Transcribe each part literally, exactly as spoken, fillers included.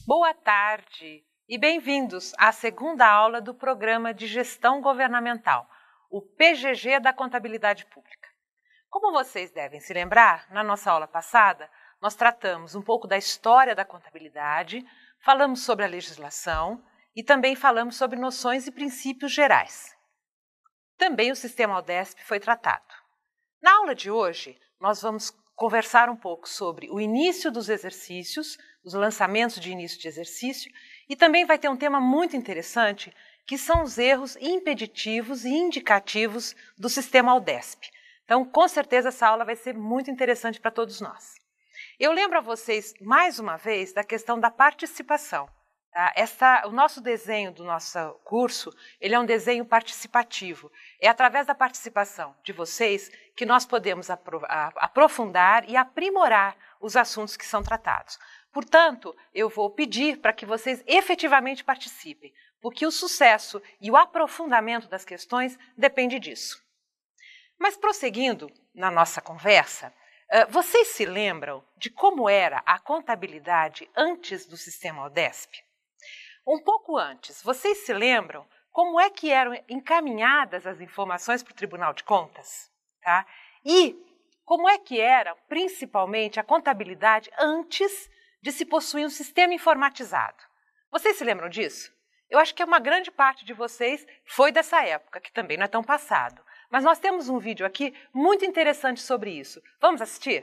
Boa tarde e bem-vindos à segunda aula do Programa de Gestão Governamental, o P G G da Contabilidade Pública. Como vocês devem se lembrar, na nossa aula passada, nós tratamos um pouco da história da contabilidade, falamos sobre a legislação e também falamos sobre noções e princípios gerais. Também o sistema Aldesp foi tratado. Na aula de hoje, nós vamos conversar um pouco sobre o início dos exercícios, os lançamentos de início de exercício, e também vai ter um tema muito interessante, que são os erros impeditivos e indicativos do sistema Aldesp. Então, com certeza, essa aula vai ser muito interessante para todos nós. Eu lembro a vocês, mais uma vez, da questão da participação. Tá? Essa, o nosso desenho do nosso curso, ele é um desenho participativo. É através da participação de vocês que nós podemos apro a, aprofundar e aprimorar os assuntos que são tratados. Portanto, eu vou pedir para que vocês efetivamente participem, porque o sucesso e o aprofundamento das questões depende disso. Mas prosseguindo na nossa conversa, vocês se lembram de como era a contabilidade antes do sistema Aldesp? Um pouco antes, vocês se lembram como é que eram encaminhadas as informações para o Tribunal de Contas? Tá? E como é que era, principalmente, a contabilidade antes de se possuir um sistema informatizado? Vocês se lembram disso? Eu acho que uma grande parte de vocês foi dessa época, que também não é tão passado. Mas nós temos um vídeo aqui muito interessante sobre isso. Vamos assistir?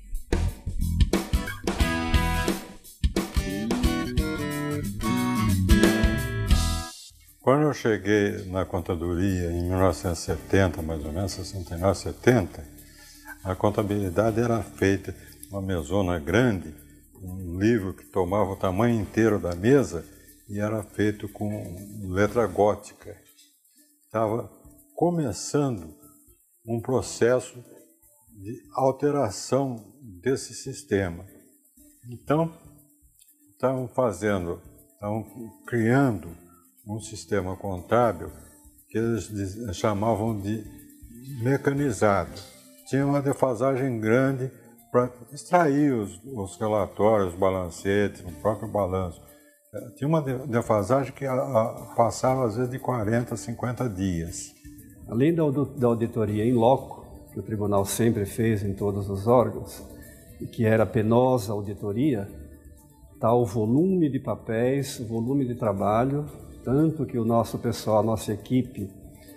Quando eu cheguei na contadoria em mil novecentos e setenta, mais ou menos, sessenta e nove, setenta, a contabilidade era feita numa mesona grande, um livro que tomava o tamanho inteiro da mesa e era feito com letra gótica. Estava começando um processo de alteração desse sistema. Então, estavam fazendo, estavam criando um sistema contábil que eles chamavam de mecanizado. Tinha uma defasagem grande para extrair os, os relatórios, os balancetes, o próprio balanço. Tinha uma defasagem que a, a, passava às vezes de quarenta, cinquenta dias. Além da, da auditoria em loco, que o tribunal sempre fez em todos os órgãos, e que era penosa auditoria, está o volume de papéis, o volume de trabalho, tanto que o nosso pessoal, a nossa equipe,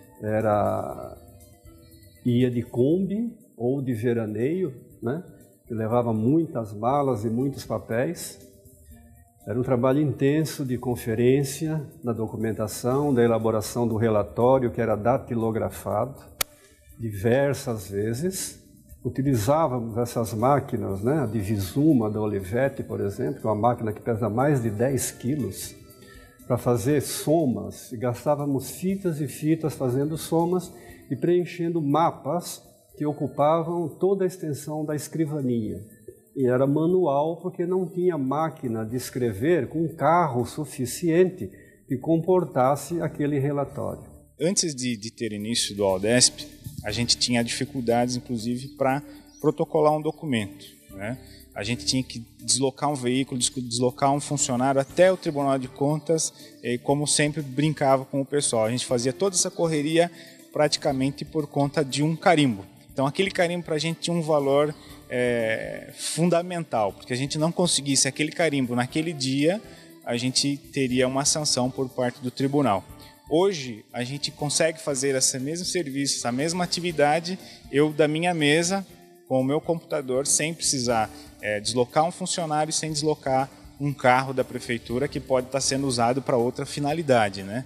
era, ia de Kombi ou de veraneio, né, que levava muitas malas e muitos papéis. Era um trabalho intenso de conferência, da documentação, da elaboração do relatório, que era datilografado, diversas vezes. Utilizávamos essas máquinas, né, a de Visuma, da Olivetti, por exemplo, que é uma máquina que pesa mais de dez quilos, para fazer somas. E gastávamos fitas e fitas fazendo somas e preenchendo mapas que ocupavam toda a extensão da escrivaninha. E era manual porque não tinha máquina de escrever com carro suficiente que comportasse aquele relatório. Antes de, de ter início do Aldesp, a gente tinha dificuldades, inclusive, para protocolar um documento, né? A gente tinha que deslocar um veículo, deslocar um funcionário até o Tribunal de Contas e, como sempre, brincava com o pessoal. A gente fazia toda essa correria praticamente por conta de um carimbo. Então, aquele carimbo para a gente tinha um valor é, fundamental, porque a gente não conseguisse aquele carimbo naquele dia, a gente teria uma sanção por parte do tribunal. Hoje, a gente consegue fazer esse mesmo serviço, essa mesma atividade, eu da minha mesa, com o meu computador, sem precisar é, deslocar um funcionário, sem deslocar um carro da prefeitura que pode estar sendo usado para outra finalidade, né?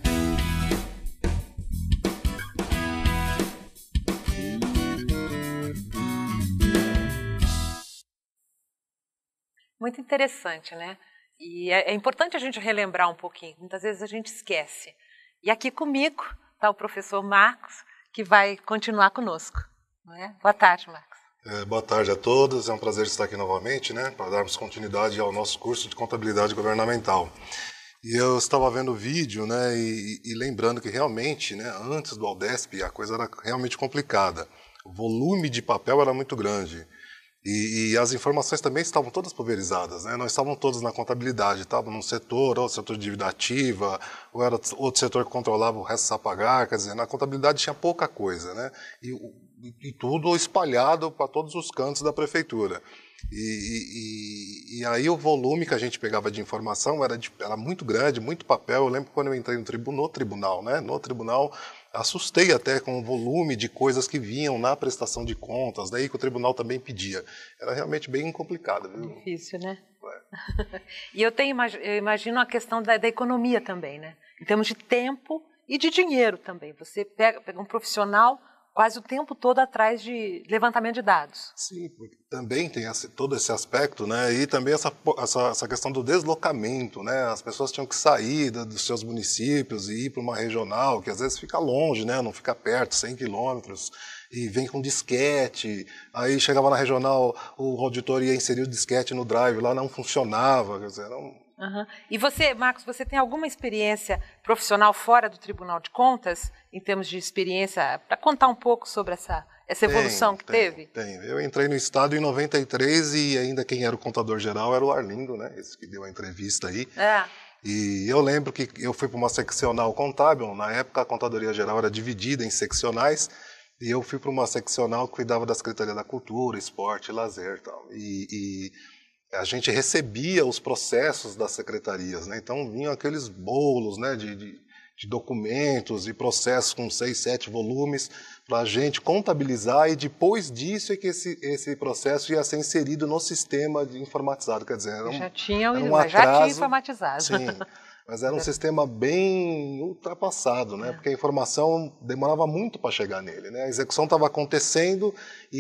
Muito interessante, né? E é, é importante a gente relembrar um pouquinho, muitas vezes a gente esquece. E aqui comigo está o professor Marcos, que vai continuar conosco. Não é? Boa tarde, Marcos. É, boa tarde a todos, é um prazer estar aqui novamente, né, para darmos continuidade ao nosso curso de Contabilidade Governamental. E eu estava vendo o vídeo, né, e, e lembrando que realmente, né, antes do Aldesp, a coisa era realmente complicada. O volume de papel era muito grande. E, e as informações também estavam todas pulverizadas, né? Nós estávamos todos na contabilidade, estávamos num setor, ou setor de dívida ativa, ou era outro setor que controlava o resto a pagar, quer dizer, na contabilidade tinha pouca coisa, né? E, e, e tudo espalhado para todos os cantos da prefeitura. E, e, e aí o volume que a gente pegava de informação era, de, era muito grande, muito papel. Eu lembro quando eu entrei no, tribu, no tribunal, né? No tribunal, assustei até com o volume de coisas que vinham na prestação de contas, daí que o tribunal também pedia. Era realmente bem complicado, viu? Difícil, né? É. E eu, tenho, eu imagino a questão da, da economia também, né? Em termos de tempo e de dinheiro também. Você pega, pega um profissional quase o tempo todo atrás de levantamento de dados. Sim, porque também tem esse, todo esse aspecto, né? E também essa, essa, essa questão do deslocamento, né? As pessoas tinham que sair da, dos seus municípios e ir para uma regional, que às vezes fica longe, né? Não fica perto, cem quilômetros, e vem com disquete. Aí chegava na regional, o auditor ia inserir o disquete no drive, lá não funcionava, quer dizer, não... Uhum. E você, Marcos, você tem alguma experiência profissional fora do Tribunal de Contas, em termos de experiência, para contar um pouco sobre essa, essa evolução tem, que tem, teve? Tem. Eu entrei no Estado em noventa e três e ainda quem era o contador-geral era o Arlindo, né? Esse que deu a entrevista aí. É. E eu lembro que eu fui para uma seccional contábil, na época a Contadoria Geral era dividida em seccionais, e eu fui para uma seccional que cuidava da Secretaria da Cultura, Esporte e Lazer e tal. E... e a gente recebia os processos das secretarias, né? Então vinham aqueles bolos, né, de, de, de documentos e processos com seis, sete volumes para a gente contabilizar, e depois disso é que esse, esse processo ia ser inserido no sistema de informatizado. Quer dizer, era um, já tinha, era um já atraso, tinha informatizado. Sim, mas era um sistema bem ultrapassado, né? Porque a informação demorava muito para chegar nele, né? A execução estava acontecendo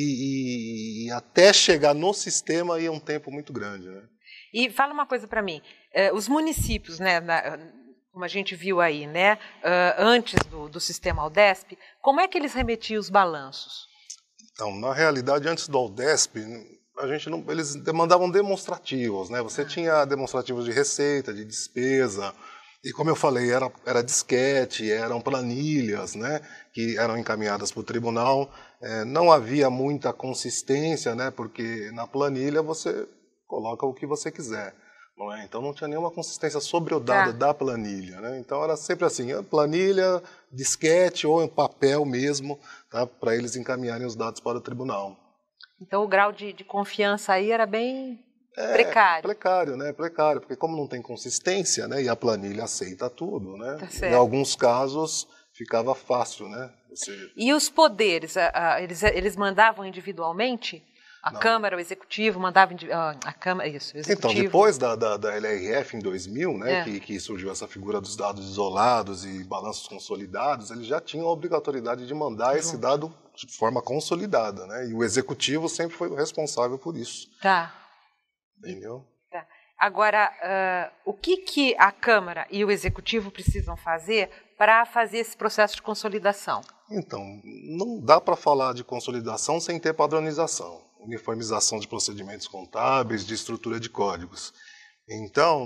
e, e, e até chegar no sistema ia um tempo muito grande, né? E fala uma coisa para mim, eh, os municípios, né, na, como a gente viu aí, né, uh, antes do, do sistema Aldesp, como é que eles remetiam os balanços? Então, na realidade, antes do Aldesp, a gente não, eles demandavam demonstrativos, né? Você tinha demonstrativos de receita, de despesa, e como eu falei, era, era disquete, eram planilhas, né? Que eram encaminhadas para o tribunal. É, não havia muita consistência, né? Porque na planilha você coloca o que você quiser, não é? Então não tinha nenhuma consistência sobre o dado tá. da planilha, né? Então era sempre assim, planilha, disquete ou em papel mesmo, tá? Para eles encaminharem os dados para o tribunal. Então o grau de, de confiança aí era bem é, precário. Precário, né? Precário, porque como não tem consistência, né? E a planilha aceita tudo, né? Tá em alguns casos ficava fácil, né? Você... E os poderes, a, a, eles, eles mandavam individualmente? A não. Câmara, o Executivo, mandava a Câmara, isso, o Executivo. Então, depois da, da, da L R F em dois mil, né, é. que, que surgiu essa figura dos dados isolados e balanços consolidados, eles já tinham a obrigatoriedade de mandar Junto. esse dado de forma consolidada, né? E o Executivo sempre foi o responsável por isso. Tá. Entendeu? Tá. Agora, uh, o que, que a Câmara e o Executivo precisam fazer para fazer esse processo de consolidação? Então, não dá para falar de consolidação sem ter padronização. Uniformização de procedimentos contábeis, de estrutura de códigos. Então,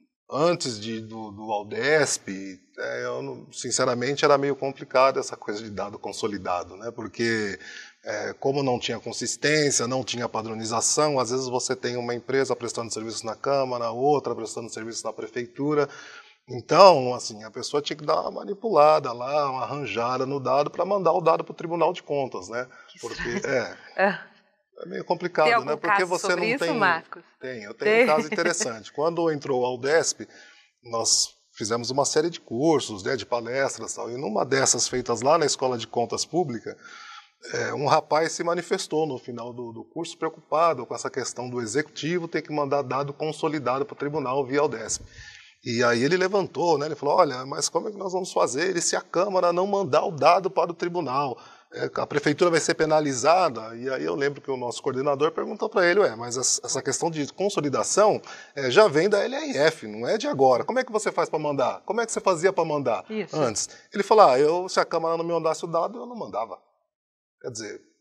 antes de, do, do Aldesp, é, eu, sinceramente, era meio complicado essa coisa de dado consolidado, né? Porque, é, como não tinha consistência, não tinha padronização, às vezes você tem uma empresa prestando serviços na Câmara, outra prestando serviços na Prefeitura. Então, assim, a pessoa tinha que dar uma manipulada lá, uma arranjada no dado para mandar o dado para o Tribunal de Contas, né? Porque, é... é. É meio complicado, tem algum né? Porque caso você sobre não isso, tem. Marcos? Tem, eu tenho tem. um caso interessante. Quando entrou o Aldesp, nós fizemos uma série de cursos, né, de palestras, tal. E numa dessas feitas lá na Escola de Contas Pública, é, um rapaz se manifestou no final do, do curso preocupado com essa questão do executivo ter que mandar dado consolidado para o tribunal via Aldesp. E aí ele levantou, né? Ele falou: olha, mas como é que nós vamos fazer se a Câmara não mandar o dado para o tribunal? A prefeitura vai ser penalizada. E aí eu lembro que o nosso coordenador perguntou para ele: ué, mas essa questão de consolidação é, já vem da L R F, não é de agora. Como é que você faz para mandar? Como é que você fazia para mandar Isso. antes? Ele falou: ah, eu, se a Câmara não me mandasse o dado, eu não mandava. Quer dizer,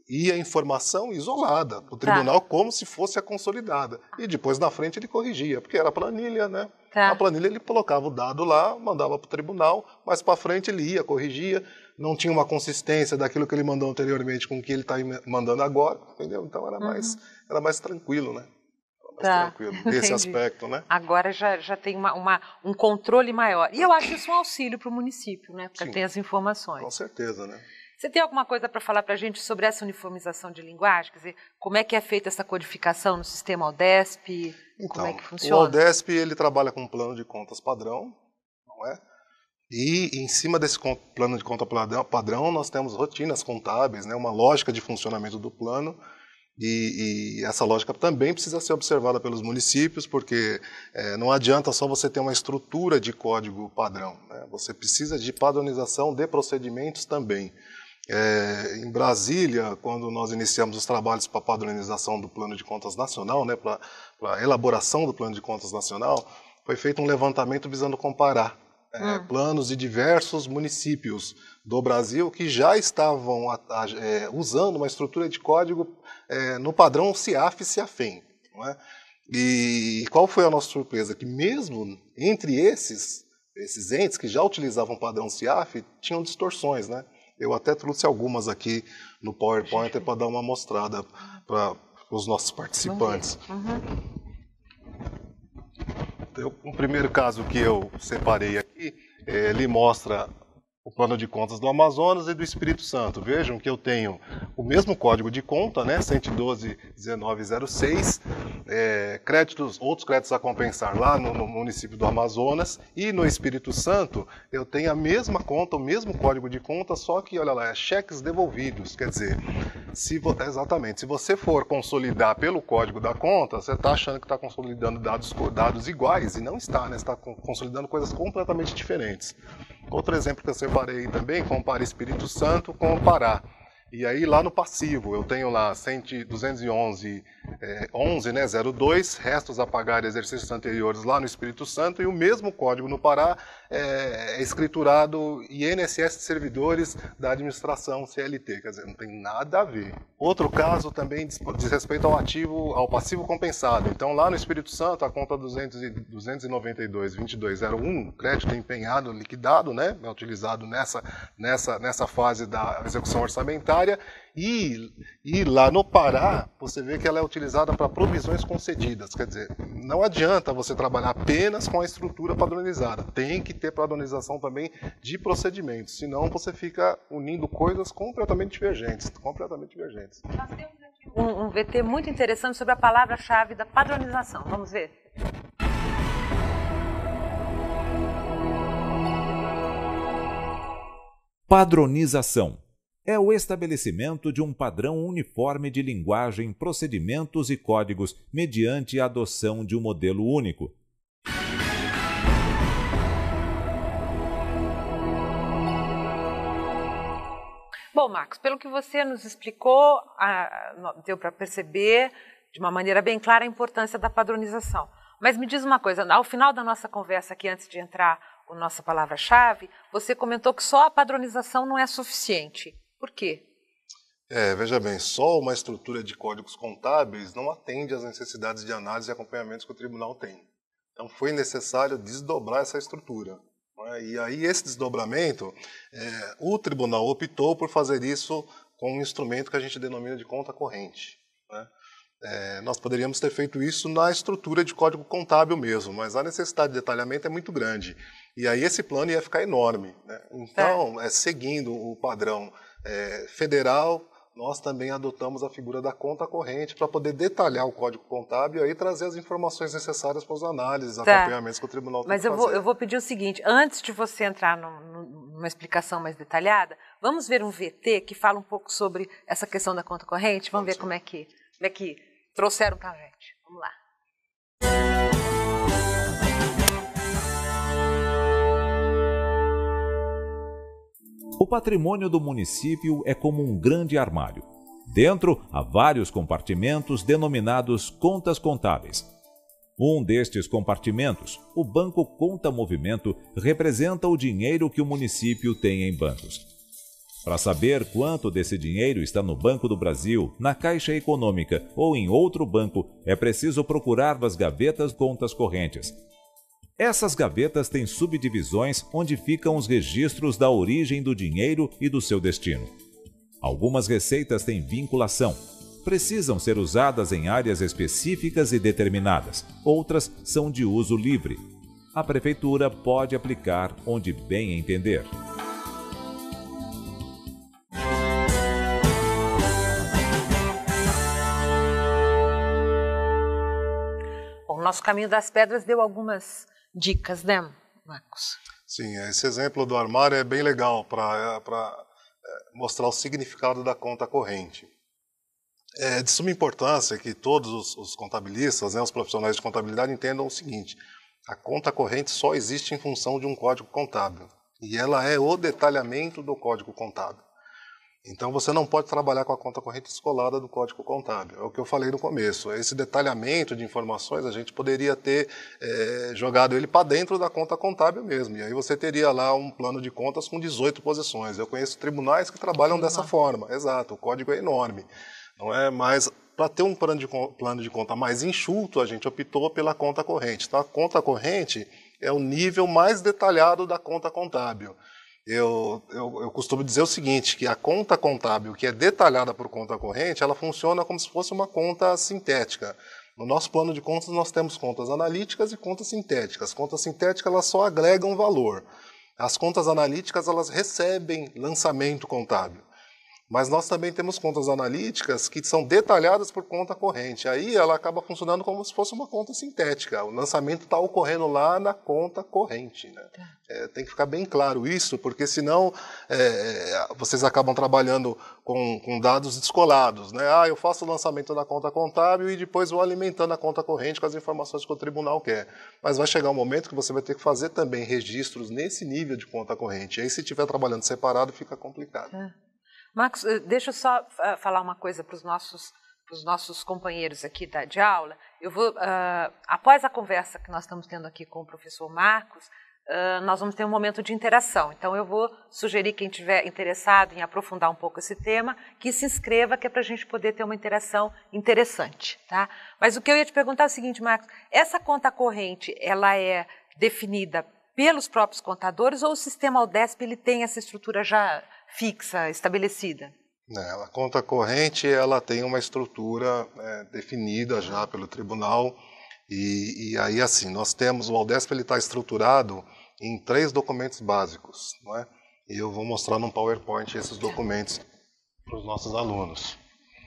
ia a informação isolada para o tribunal, tá, como se fosse a consolidada. E depois, na frente, ele corrigia, porque era planilha, né? Tá. A planilha, ele colocava o dado lá, mandava para o tribunal, mas para frente ele ia, corrigia, não tinha uma consistência daquilo que ele mandou anteriormente com o que ele está mandando agora, entendeu? Então era mais, uhum. era mais tranquilo, né? Mais tá. tranquilo, nesse aspecto, né? Agora já, já tem uma, uma, um controle maior. E eu acho isso um auxílio para o município, né? Para ter as informações. Com certeza, né? Você tem alguma coisa para falar para a gente sobre essa uniformização de linguagem? Quer dizer, como é que é feita essa codificação no sistema Aldesp? Então, como é que funciona? O Aldesp, ele trabalha com um plano de contas padrão, não é? E em cima desse plano de conta padrão, nós temos rotinas contábeis, né? Uma lógica de funcionamento do plano. E, e essa lógica também precisa ser observada pelos municípios, porque é, não adianta só você ter uma estrutura de código padrão, né? Você precisa de padronização de procedimentos também. É, em Brasília, quando nós iniciamos os trabalhos para a padronização do Plano de Contas Nacional, né, para a elaboração do Plano de Contas Nacional, foi feito um levantamento visando comparar é, hum. planos de diversos municípios do Brasil que já estavam a, a, é, usando uma estrutura de código é, no padrão CIAF e CIAFEM. Não é? E qual foi a nossa surpresa? Que mesmo entre esses, esses entes que já utilizavam o padrão CIAF, tinham distorções, né? Eu até trouxe algumas aqui no PowerPoint para dar uma mostrada para os nossos participantes. Uhum. Então, o primeiro caso que eu separei aqui, ele mostra o plano de contas do Amazonas e do Espírito Santo. Vejam que eu tenho o mesmo código de conta, né, cento e doze, dezenove zero seis, é, créditos, outros créditos a compensar lá no, no município do Amazonas, e no Espírito Santo eu tenho a mesma conta, o mesmo código de conta, só que, olha lá, é cheques devolvidos. Quer dizer, se vo, exatamente, se você for consolidar pelo código da conta, você está achando que está consolidando dados, dados iguais, e não está, né? Você está consolidando coisas completamente diferentes. Outro exemplo que eu separei também, compara Espírito Santo com o Pará. E aí lá no passivo, eu tenho lá duzentos e onze, é, onze, né, zero dois, restos a pagar de exercícios anteriores lá no Espírito Santo, e o mesmo código no Pará é, é escriturado I N S S de servidores da administração C L T, quer dizer, não tem nada a ver. Outro caso também diz, diz respeito ao ativo, ao passivo compensado. Então lá no Espírito Santo, a conta duzentos e noventa e dois, vinte e dois zero um, crédito empenhado, liquidado, né, é utilizado nessa, nessa, nessa fase da execução orçamentária. E, e lá no Pará, você vê que ela é utilizada para provisões concedidas. Quer dizer, não adianta você trabalhar apenas com a estrutura padronizada. Tem que ter padronização também de procedimentos, senão você fica unindo coisas completamente divergentes. Completamente divergentes. Nós temos aqui um, um V T muito interessante sobre a palavra-chave da padronização. Vamos ver? Padronização é o estabelecimento de um padrão uniforme de linguagem, procedimentos e códigos mediante a adoção de um modelo único. Bom, Marcos, pelo que você nos explicou, deu para perceber de uma maneira bem clara a importância da padronização. Mas me diz uma coisa, ao final da nossa conversa aqui, antes de entrar a nossa palavra-chave, você comentou que só a padronização não é suficiente. Por quê? É, veja bem, só uma estrutura de códigos contábeis não atende às necessidades de análise e acompanhamento que o tribunal tem. Então foi necessário desdobrar essa estrutura. Né? E aí esse desdobramento, é, o tribunal optou por fazer isso com um instrumento que a gente denomina de conta corrente. Né? É, nós poderíamos ter feito isso na estrutura de código contábil mesmo, mas a necessidade de detalhamento é muito grande. E aí esse plano ia ficar enorme. Né? Então, é. É, seguindo o padrão É, federal, nós também adotamos a figura da conta corrente para poder detalhar o código contábil e aí trazer as informações necessárias para as análises, tá. acompanhamentos que o tribunal tem Mas que eu fazer. Vou, eu vou pedir o seguinte, antes de você entrar no, no, numa explicação mais detalhada, vamos ver um V T que fala um pouco sobre essa questão da conta corrente? Vamos ver como é, que, como é que trouxeram para a gente. Vamos lá. O patrimônio do município é como um grande armário. Dentro há vários compartimentos denominados contas contábeis. Um destes compartimentos, o Banco Conta Movimento, representa o dinheiro que o município tem em bancos. Para saber quanto desse dinheiro está no Banco do Brasil, na Caixa Econômica ou em outro banco, é preciso procurar nas gavetas contas correntes. Essas gavetas têm subdivisões onde ficam os registros da origem do dinheiro e do seu destino. Algumas receitas têm vinculação. Precisam ser usadas em áreas específicas e determinadas. Outras são de uso livre. A Prefeitura pode aplicar onde bem entender. O nosso Caminho das Pedras deu algumas dicas, né, Marcos? Sim, esse exemplo do armário é bem legal para mostrar o significado da conta corrente. É de suma importância que todos os, os contabilistas, né, os profissionais de contabilidade entendam o seguinte: a conta corrente só existe em função de um código contábil e ela é o detalhamento do código contábil. Então você não pode trabalhar com a conta corrente descolada do código contábil. É o que eu falei no começo. Esse detalhamento de informações a gente poderia ter é, jogado ele para dentro da conta contábil mesmo. E aí você teria lá um plano de contas com dezoito posições. Eu conheço tribunais que trabalham dessa forma. Exato, o código é enorme. Não é? Mas para ter um plano de, plano de conta mais enxuto, a gente optou pela conta corrente. Então a conta corrente é o nível mais detalhado da conta contábil. Eu, eu, eu costumo dizer o seguinte, que a conta contábil, que é detalhada por conta corrente, ela funciona como se fosse uma conta sintética. No nosso plano de contas, nós temos contas analíticas e contas sintéticas. Contas sintéticas, elas só agregam valor. As contas analíticas, elas recebem lançamento contábil. Mas nós também temos contas analíticas que são detalhadas por conta corrente. Aí ela acaba funcionando como se fosse uma conta sintética. O lançamento está ocorrendo lá na conta corrente. Né? É, tem que ficar bem claro isso, porque senão é, vocês acabam trabalhando com, com dados descolados. Né? Ah, eu faço o lançamento na conta contábil e depois vou alimentando a conta corrente com as informações que o tribunal quer. Mas vai chegar um momento que você vai ter que fazer também registros nesse nível de conta corrente. E aí, se estiver trabalhando separado, fica complicado. É. Marcos, deixa eu só uh, falar uma coisa para os nossos, pros nossos companheiros aqui da, de aula. Eu vou, uh, após a conversa que nós estamos tendo aqui com o professor Marcos, uh, nós vamos ter um momento de interação. Então eu vou sugerir quem estiver interessado em aprofundar um pouco esse tema, que se inscreva, que é para a gente poder ter uma interação interessante. Tá? Mas o que eu ia te perguntar é o seguinte, Marcos, essa conta corrente, ela é definida pelos próprios contadores ou o sistema Aldesp ele tem essa estrutura já fixa, estabelecida? Não, a conta corrente ela tem uma estrutura é, definida já pelo tribunal e, e aí assim, nós temos, o Aldesp ele está estruturado em três documentos básicos, não é? E eu vou mostrar num PowerPoint esses documentos para os nossos alunos.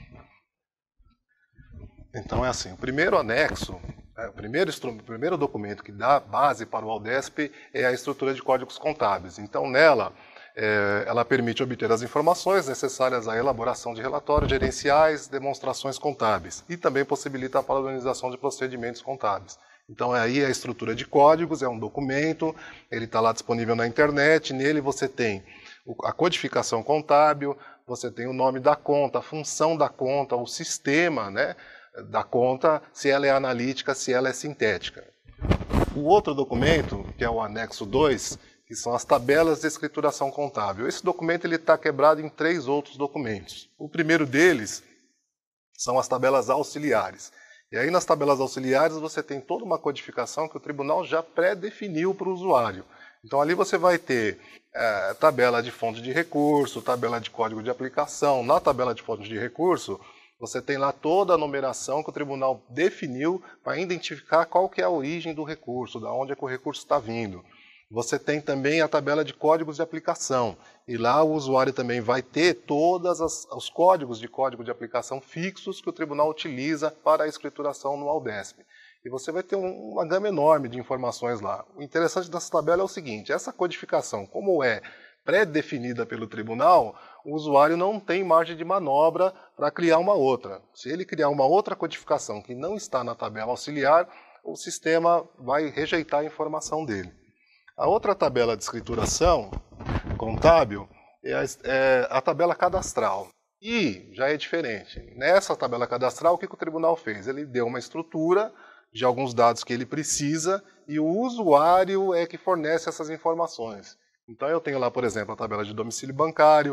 Então é assim, o primeiro anexo, é, o, primeiro, o primeiro documento que dá base para o Aldesp é a estrutura de códigos contábeis. Então nela, É, ela permite obter as informações necessárias à elaboração de relatórios gerenciais, demonstrações contábeis e também possibilita a padronização de procedimentos contábeis. Então aí a estrutura de códigos, é um documento, ele está lá disponível na internet, nele você tem a codificação contábil, você tem o nome da conta, a função da conta, o sistema, né, da conta, se ela é analítica, se ela é sintética. O outro documento, que é o anexo dois, que são as tabelas de escrituração contábil. Esse documento está quebrado em três outros documentos. O primeiro deles são as tabelas auxiliares. E aí nas tabelas auxiliares você tem toda uma codificação que o tribunal já pré-definiu para o usuário. Então ali você vai ter é, tabela de fonte de recurso, tabela de código de aplicação. Na tabela de fonte de recurso, você tem lá toda a numeração que o tribunal definiu para identificar qual que é a origem do recurso, da onde é que o recurso está vindo. Você tem também a tabela de códigos de aplicação, e lá o usuário também vai ter todos os códigos de código de aplicação fixos que o tribunal utiliza para a escrituração no Aldesp. E você vai ter um, uma gama enorme de informações lá. O interessante dessa tabela é o seguinte, essa codificação, como é pré-definida pelo tribunal, o usuário não tem margem de manobra para criar uma outra. Se ele criar uma outra codificação que não está na tabela auxiliar, o sistema vai rejeitar a informação dele. A outra tabela de escrituração contábil é a, é a tabela cadastral. E já é diferente. Nessa tabela cadastral, o que, que o tribunal fez? Ele deu uma estrutura de alguns dados que ele precisa e o usuário é que fornece essas informações. Então eu tenho lá, por exemplo, a tabela de domicílio bancário,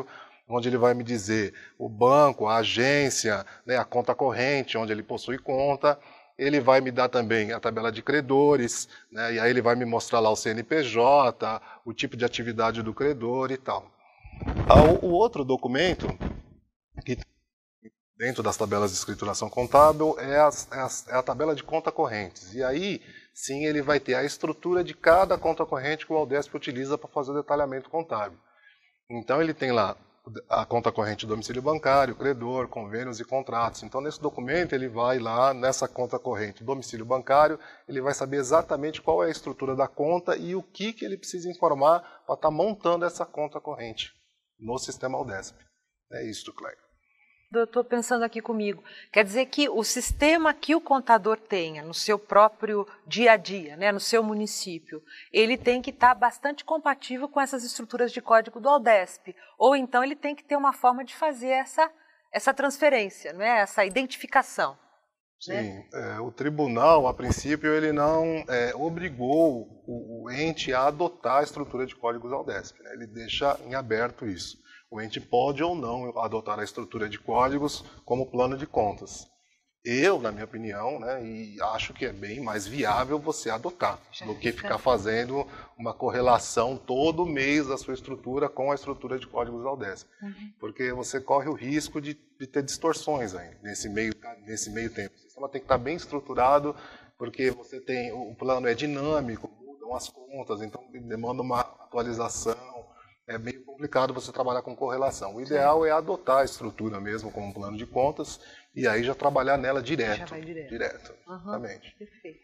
onde ele vai me dizer o banco, a agência, né, a conta corrente, onde ele possui conta. Ele vai me dar também a tabela de credores, né, e aí ele vai me mostrar lá o C N P J, o tipo de atividade do credor e tal. O outro documento, que dentro das tabelas de escrituração contábil, é a, é, a, é a tabela de conta correntes. E aí, sim, ele vai ter a estrutura de cada conta corrente que o Aldesp utiliza para fazer o detalhamento contábil. Então, ele tem lá a conta corrente do domicílio bancário, credor, convênios e contratos. Então, nesse documento, ele vai lá nessa conta corrente domicílio bancário, ele vai saber exatamente qual é a estrutura da conta e o que, que ele precisa informar para estar montando essa conta corrente no sistema Aldesp. É isso, Cleia. Eu estou pensando aqui comigo. Quer dizer que o sistema que o contador tenha no seu próprio dia a dia, né, no seu município, ele tem que estar bastante compatível com essas estruturas de código do Aldesp. Ou então ele tem que ter uma forma de fazer essa, essa transferência, né, essa identificação. Sim, né? é, o tribunal, a princípio, ele não é, obrigou o, o ente a adotar a estrutura de códigos Aldesp. Né? Ele deixa em aberto isso. O ente pode ou não adotar a estrutura de códigos como plano de contas. Eu, na minha opinião, né, e acho que é bem mais viável você adotar do que ficar fazendo uma correlação todo mês da sua estrutura com a estrutura de códigos Aldesp. Uhum. Porque você corre o risco de, de ter distorções aí, nesse, meio, nesse meio tempo. O sistema tem que estar bem estruturado, porque você tem, o plano é dinâmico, mudam as contas, então demanda uma atualização. É meio complicado você trabalhar com correlação. O ideal é adotar a estrutura mesmo como um plano de contas e aí já trabalhar nela direto. Já vai direto. Direto, uhum, exatamente. Perfeito.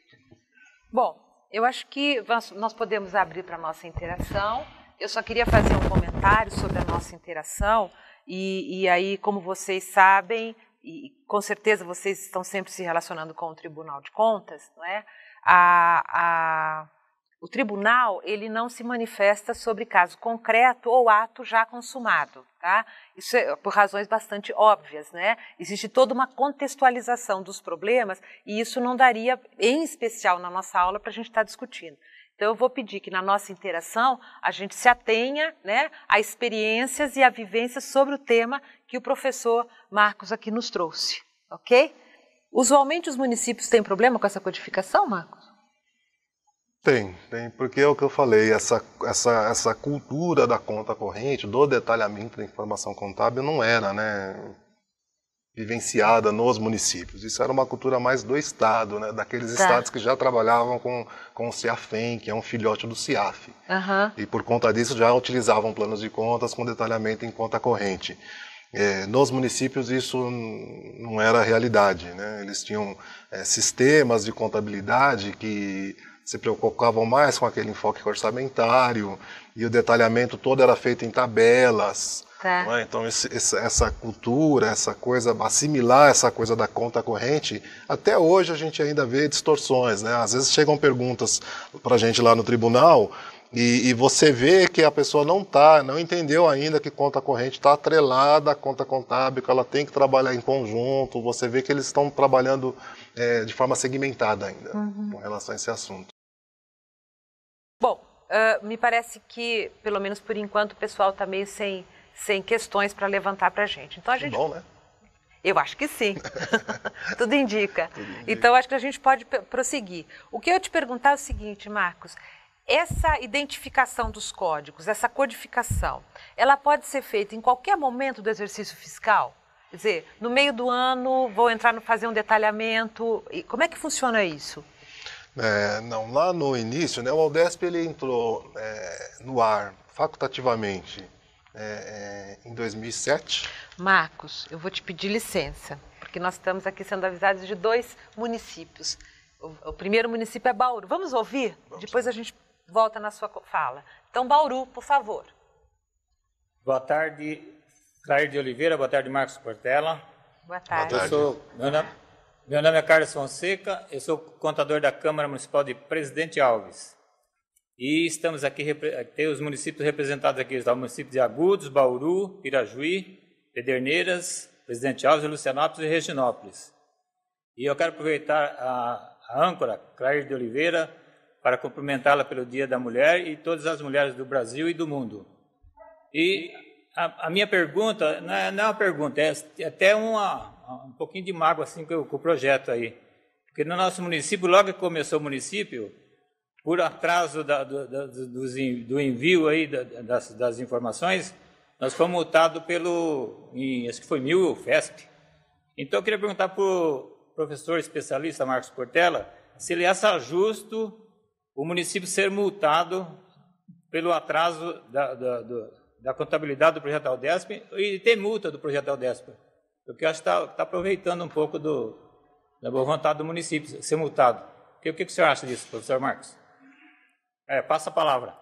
Bom, eu acho que nós podemos abrir para a nossa interação. Eu só queria fazer um comentário sobre a nossa interação e, e aí, como vocês sabem, e com certeza vocês estão sempre se relacionando com o Tribunal de Contas, não é? A... a O tribunal, ele não se manifesta sobre caso concreto ou ato já consumado, tá? Isso é por razões bastante óbvias, né? Existe toda uma contextualização dos problemas e isso não daria, em especial na nossa aula, para a gente estar discutindo. Então, eu vou pedir que na nossa interação a gente se atenha, né, a experiências e a vivências sobre o tema que o professor Marcos aqui nos trouxe, ok? Usualmente os municípios têm problema com essa codificação, Marcos? Tem, tem, porque é o que eu falei, essa, essa, essa cultura da conta corrente, do detalhamento da informação contábil não era, né, vivenciada nos municípios. Isso era uma cultura mais do Estado, né, daqueles tá. estados que já trabalhavam com, com o CIAFEM, que é um filhote do CIAF. Uhum. E por conta disso já utilizavam planos de contas com detalhamento em conta corrente. É, nos municípios isso não era a realidade, né, eles tinham é, sistemas de contabilidade que se preocupavam mais com aquele enfoque orçamentário e o detalhamento todo era feito em tabelas. Tá. Não é? Então esse, essa cultura, essa coisa, assimilar essa coisa da conta corrente, até hoje a gente ainda vê distorções. Né? Às vezes chegam perguntas para a gente lá no tribunal e, e você vê que a pessoa não tá, não entendeu ainda que conta corrente está atrelada à conta contábil, que ela tem que trabalhar em conjunto. Você vê que eles estão trabalhando é, de forma segmentada ainda, uhum, com relação a esse assunto. Bom, uh, me parece que, pelo menos por enquanto, o pessoal está meio sem, sem questões para levantar para a gente. Então, a gente... Bom, né? Eu acho que sim. Tudo indica. Tudo indica. Então, acho que a gente pode prosseguir. O que eu ia te perguntar é o seguinte, Marcos. Essa identificação dos códigos, essa codificação, ela pode ser feita em qualquer momento do exercício fiscal? Quer dizer, no meio do ano, vou entrar no fazer um detalhamento. E como é que funciona isso? É, não, lá no início, né, o Aldesp ele entrou é, no ar facultativamente é, é, em dois mil e sete. Marcos, eu vou te pedir licença, porque nós estamos aqui sendo avisados de dois municípios. O, o primeiro município é Bauru. Vamos ouvir? Vamos. Depois a gente volta na sua fala. Então, Bauru, por favor. Boa tarde, Clair de Oliveira. Boa tarde, Marcos Portela. Boa tarde. Eu sou, meu, nome, meu nome é Carlos Fonseca, eu sou contador da Câmara Municipal de Presidente Alves. E estamos aqui, tem os municípios representados aqui, está o município de Agudos, Bauru, Pirajuí, Pederneiras, Presidente Alves, Lucianópolis e Reginópolis. E eu quero aproveitar a, a âncora, Clair de Oliveira, para cumprimentá-la pelo Dia da Mulher e todas as mulheres do Brasil e do mundo. E a, a minha pergunta não é, não é uma pergunta, é até uma, um pouquinho de mágoa assim, com, com o projeto aí. Porque no nosso município, logo que começou o município, por atraso da, do, da, do, do envio aí das, das informações, nós fomos multados pelo, em, acho que foi mil F E S P. Então, eu queria perguntar para o professor especialista Marcos Portela se ele acha justo o município ser multado pelo atraso da, da, do, da contabilidade do projeto Aldesp e ter multa do projeto Aldesp. Porque eu acho que está tá aproveitando um pouco do, da boa vontade do município ser multado. O que, o que o senhor acha disso, professor Marcos? É, passa a palavra.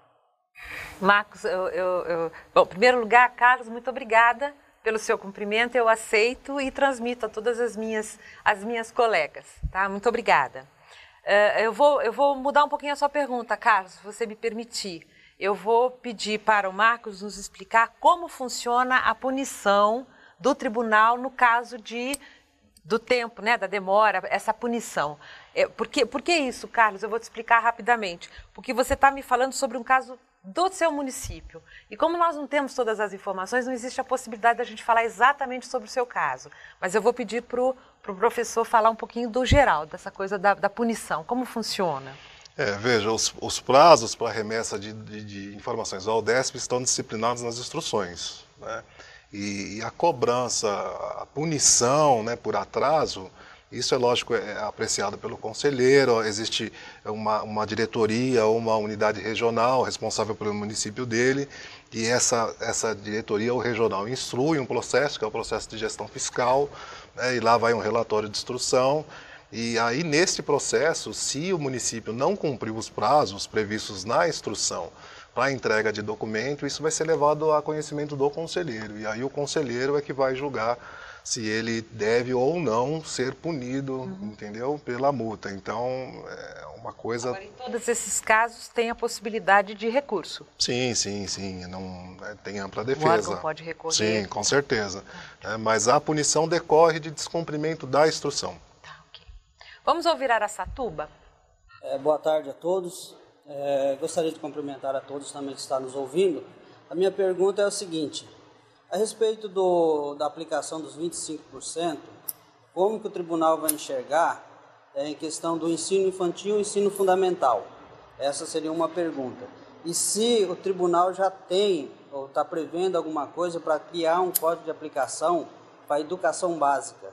Marcos, eu, eu, eu... Bom, em primeiro lugar, Carlos, muito obrigada pelo seu cumprimento. Eu aceito e transmito a todas as minhas, as minhas colegas. Tá? Muito obrigada. Uh, eu, vou, eu vou mudar um pouquinho a sua pergunta, Carlos, se você me permitir. Eu vou pedir para o Marcos nos explicar como funciona a punição do tribunal no caso de, do tempo, né, da demora, essa punição. É, por, que, por que isso, Carlos? Eu vou te explicar rapidamente. Porque você está me falando sobre um caso do seu município. E como nós não temos todas as informações, não existe a possibilidade da gente falar exatamente sobre o seu caso. Mas eu vou pedir para o pro professor falar um pouquinho do geral, dessa coisa da, da punição. Como funciona? É, veja, os, os prazos para remessa de, de, de informações ao Aldesp estão disciplinados nas instruções, né? E, e a cobrança, a punição, né, por atraso, isso é lógico, é apreciado pelo conselheiro, existe uma, uma diretoria ou uma unidade regional responsável pelo município dele, e essa, essa diretoria ou regional instrui um processo, que é o processo de gestão fiscal, né, e lá vai um relatório de instrução, e aí nesse processo, se o município não cumpriu os prazos previstos na instrução para a entrega de documento, isso vai ser levado a conhecimento do conselheiro, e aí o conselheiro é que vai julgar se ele deve ou não ser punido, uhum. entendeu? Pela multa. Então, é uma coisa... Agora, em todos esses casos, tem a possibilidade de recurso? Sim, sim, sim. Não, é, tem ampla defesa. O órgão pode recorrer? Sim, com certeza. É, mas a punição decorre de descumprimento da instrução. Tá, ok. Vamos ouvir Araçatuba? É, boa tarde a todos. É, gostaria de cumprimentar a todos também que estão nos ouvindo. A minha pergunta é o seguinte... A respeito do, da aplicação dos vinte e cinco por cento, como que o tribunal vai enxergar é, em questão do ensino infantil e ensino fundamental? Essa seria uma pergunta. E se o tribunal já tem ou está prevendo alguma coisa para criar um código de aplicação para a educação básica?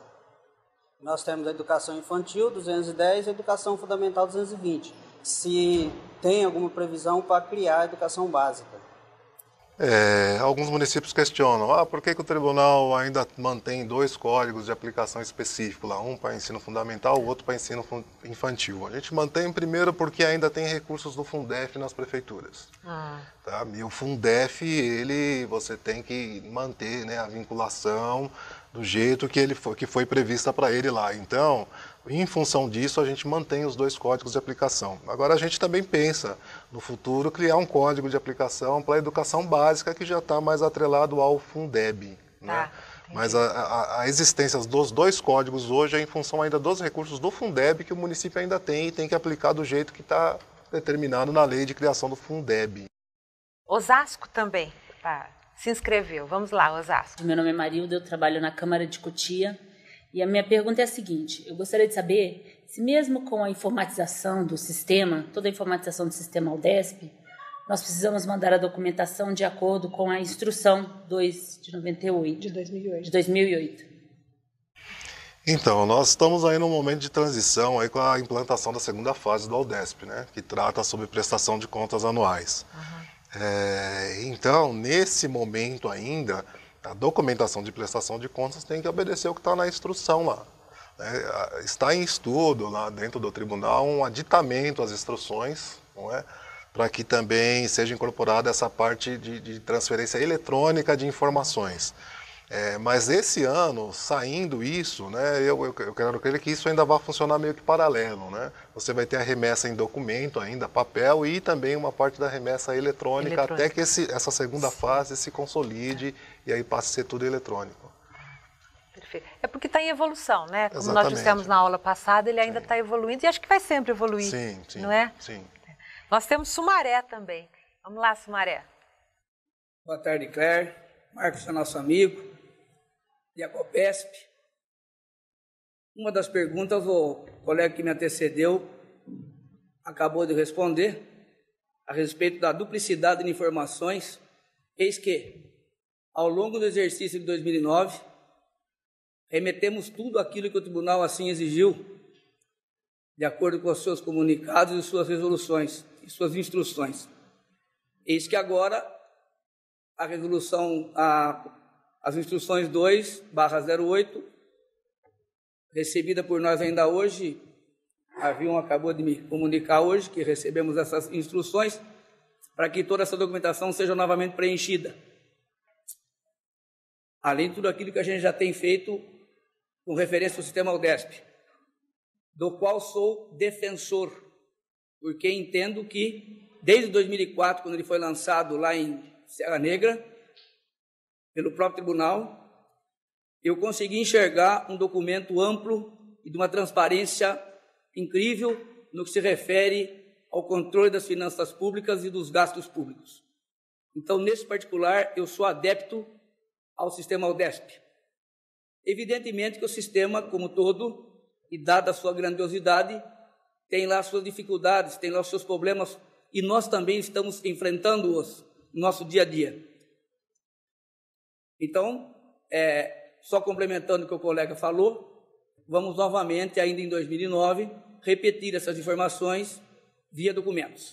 Nós temos a educação infantil duzentos e dez e a educação fundamental duzentos e vinte. Se tem alguma previsão para criar a educação básica? É, alguns municípios questionam, ah, por que, que o tribunal ainda mantém dois códigos de aplicação específicos lá, um para ensino fundamental, o outro para ensino infantil? A gente mantém primeiro porque ainda tem recursos do Fundef nas prefeituras. Ah. Tá? E o Fundef, ele, você tem que manter, né, a vinculação do jeito que, ele foi, que foi prevista para ele lá. Então, em função disso, a gente mantém os dois códigos de aplicação. Agora, a gente também pensa, no futuro, criar um código de aplicação para a educação básica que já está mais atrelado ao Fundeb. Né? Ah, Mas a, a, a existência dos dois códigos hoje é em função ainda dos recursos do Fundeb que o município ainda tem e tem que aplicar do jeito que está determinado na lei de criação do Fundeb. Osasco também tá, se inscreveu. Vamos lá, Osasco. Meu nome é Marilda, eu trabalho na Câmara de Cotia. E a minha pergunta é a seguinte, eu gostaria de saber se mesmo com a informatização do sistema, toda a informatização do sistema Aldesp, nós precisamos mandar a documentação de acordo com a instrução dois de noventa e oito. De dois mil e oito. De dois mil e oito. Então, nós estamos aí num momento de transição aí com a implantação da segunda fase do Aldesp, né, que trata sobre prestação de contas anuais. Uhum. É, então, nesse momento ainda, a documentação de prestação de contas tem que obedecer o que está na instrução lá. É, está em estudo lá dentro do tribunal um aditamento às instruções, não é? Para que também seja incorporada essa parte de, de transferência eletrônica de informações. É, mas esse ano, saindo isso, né, eu, eu, eu quero crer que isso ainda vai funcionar meio que paralelo. Né? Você vai ter a remessa em documento ainda, papel, e também uma parte da remessa eletrônica, eletrônica. até que esse, essa segunda fase se consolide e aí passe a ser tudo eletrônico. Perfeito. É porque está em evolução, né? Como Exatamente. Nós dissemos na aula passada, ele ainda está evoluindo e acho que vai sempre evoluir, sim, sim, não é? Sim. Nós temos Sumaré também. Vamos lá, Sumaré. Boa tarde, Claire. Marcos é nosso amigo, e a Copesp. Uma das perguntas o colega que me antecedeu acabou de responder a respeito da duplicidade de informações. Eis que, ao longo do exercício de dois mil e nove, remetemos tudo aquilo que o tribunal assim exigiu, de acordo com os seus comunicados e suas resoluções e suas instruções. Eis que agora a resolução, a, as instruções dois barra zero oito, recebida por nós ainda hoje, a Avion acabou de me comunicar hoje que recebemos essas instruções para que toda essa documentação seja novamente preenchida. Além de tudo aquilo que a gente já tem feito com referência ao sistema UDESP, do qual sou defensor, porque entendo que, desde dois mil e quatro, quando ele foi lançado lá em Serra Negra, pelo próprio tribunal, eu consegui enxergar um documento amplo e de uma transparência incrível no que se refere ao controle das finanças públicas e dos gastos públicos. Então, nesse particular, eu sou adepto ao sistema UDESP. Evidentemente que o sistema, como todo, e dada a sua grandiosidade, tem lá suas dificuldades, tem lá os seus problemas, e nós também estamos enfrentando-os no nosso dia a dia. Então, é, só complementando o que o colega falou, vamos novamente, ainda em dois mil e nove, repetir essas informações via documentos.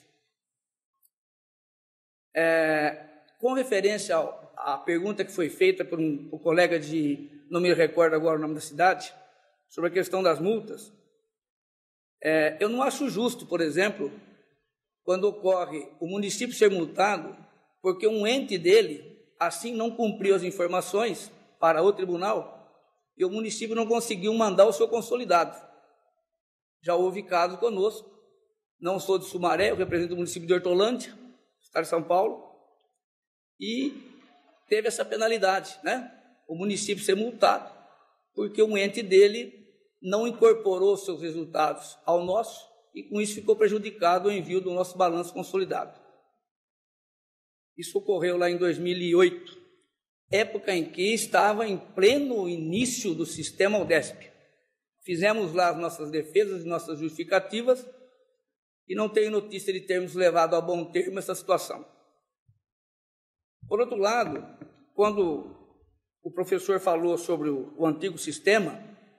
É, com referência à pergunta que foi feita por um, um colega de, não me recordo agora o nome da cidade, sobre a questão das multas, é, eu não acho justo, por exemplo, quando ocorre o município ser multado porque um ente dele, assim, não cumpriu as informações para o tribunal e o município não conseguiu mandar o seu consolidado. Já houve caso conosco, não sou de Sumaré, eu represento o município de Hortolândia, estado de São Paulo, e teve essa penalidade, né? O município ser multado porque um ente dele não incorporou seus resultados ao nosso e com isso ficou prejudicado o envio do nosso balanço consolidado. Isso ocorreu lá em dois mil e oito, época em que estava em pleno início do sistema UDESP. Fizemos lá as nossas defesas e nossas justificativas e não tenho notícia de termos levado a bom termo essa situação. Por outro lado, quando o professor falou sobre o, o antigo sistema,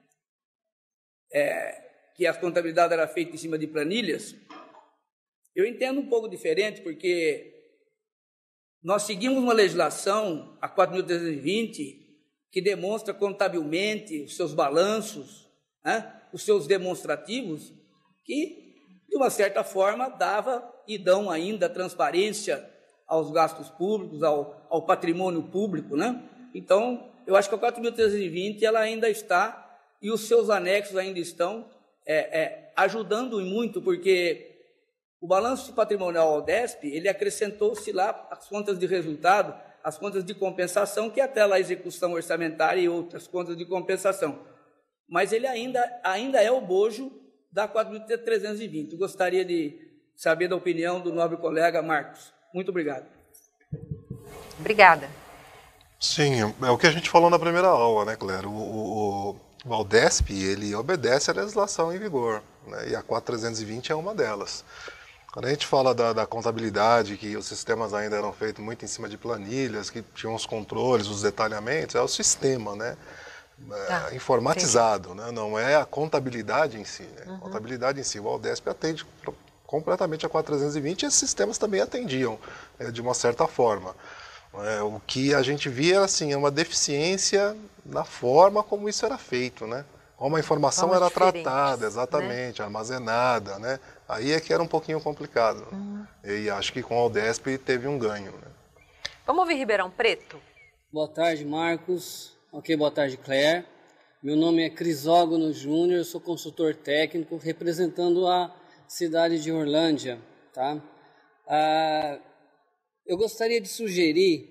é, que a contabilidade era feita em cima de planilhas, eu entendo um pouco diferente, porque nós seguimos uma legislação, a quatro mil trezentos e vinte, que demonstra contabilmente os seus balanços, né, os seus demonstrativos, que, de uma certa forma, dava e dão ainda transparência aos gastos públicos, ao, ao patrimônio público, né? Então, eu acho que a quatro mil trezentos e vinte ela ainda está, e os seus anexos ainda estão é, é, ajudando muito, porque o balanço patrimonial UDESP, ele acrescentou-se lá as contas de resultado, as contas de compensação, que até lá a execução orçamentária e outras contas de compensação. Mas ele ainda, ainda é o bojo da quatro mil trezentos e vinte. Eu gostaria de saber da opinião do nobre colega Marcos. Muito obrigado. Obrigada. Sim, é o que a gente falou na primeira aula, né, Clério? O, o, o UDESP, ele obedece à legislação em vigor, né, e a quatro mil trezentos e vinte é uma delas. Quando a gente fala da, da contabilidade, que os sistemas ainda eram feitos muito em cima de planilhas, que tinham os controles, os detalhamentos, é o sistema, né? Tá, é, informatizado, né? Não é a contabilidade em si. Né? Uhum. A contabilidade em si, o UDESP atende completamente a quatro mil trezentos e vinte e esses sistemas também atendiam, é, de uma certa forma. É, o que a gente via assim, é uma deficiência na forma como isso era feito, né? Como a informação Vamos era tratada, exatamente, né? Armazenada, né? Aí é que era um pouquinho complicado. Uhum. E acho que com a UDESP teve um ganho. Né? Vamos ouvir Ribeirão Preto? Boa tarde, Marcos. Ok, boa tarde, Claire. Meu nome é Crisógono Júnior, eu sou consultor técnico representando a cidade de Horlândia. Tá? Ah, eu gostaria de sugerir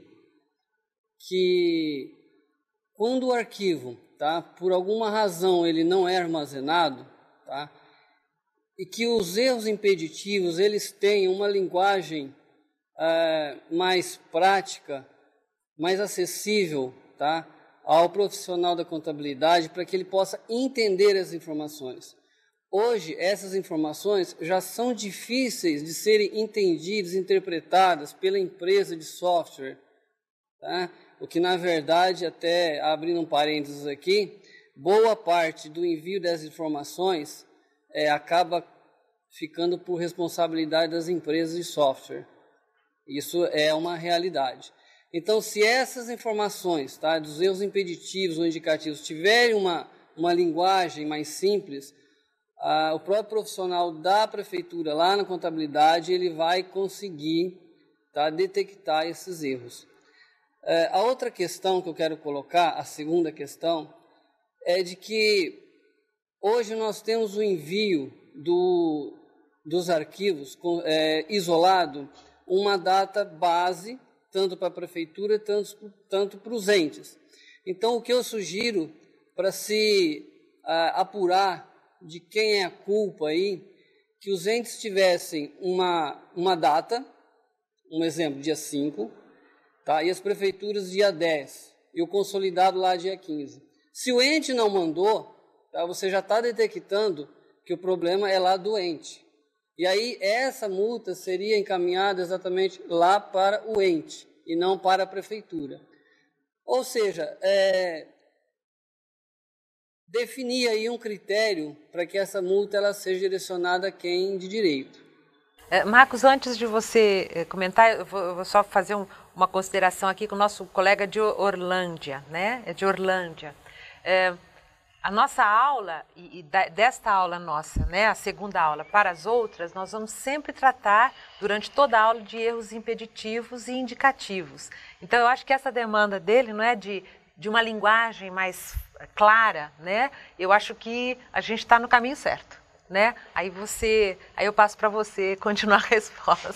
que quando o arquivo, tá, por alguma razão, ele não é armazenado, tá, e que os erros impeditivos eles tenham uma linguagem uh, mais prática mais acessível, tá, ao profissional da contabilidade para que ele possa entender as informações. Hoje, essas informações já são difíceis de serem entendidas, interpretadas pela empresa de software, tá? O que, na verdade, até abrindo um parênteses aqui, boa parte do envio dessas informações é, acaba ficando por responsabilidade das empresas de software. Isso é uma realidade. Então, se essas informações, tá, dos erros impeditivos ou indicativos tiverem uma, uma linguagem mais simples, ah, o próprio profissional da prefeitura lá na contabilidade ele vai conseguir, tá, detectar esses erros. É, a outra questão que eu quero colocar, a segunda questão, é de que hoje nós temos o envio do, dos arquivos com, é, isolado, uma data base, tanto para a prefeitura, tanto, tanto para os entes. Então, o que eu sugiro para se uh, apurar de quem é a culpa aí, que os entes tivessem uma, uma data, um exemplo, dia cinco, tá? E as prefeituras dia dez, e o consolidado lá dia quinze. Se o ente não mandou, tá, você já está detectando que o problema é lá do ente. E aí essa multa seria encaminhada exatamente lá para o ente e não para a prefeitura. Ou seja, é, definir aí um critério para que essa multa ela seja direcionada a quem de direito. É, Marcos, antes de você comentar, eu vou, eu vou só fazer um, uma consideração aqui com o nosso colega de Orlândia, né? É de Orlândia. É, a nossa aula, e, e da, desta aula nossa, né, a segunda aula, para as outras, nós vamos sempre tratar, durante toda a aula, de erros impeditivos e indicativos. Então, eu acho que essa demanda dele não é de, de uma linguagem mais clara, né? Eu acho que a gente está no caminho certo, né? Aí, você, aí eu passo para você continuar a resposta.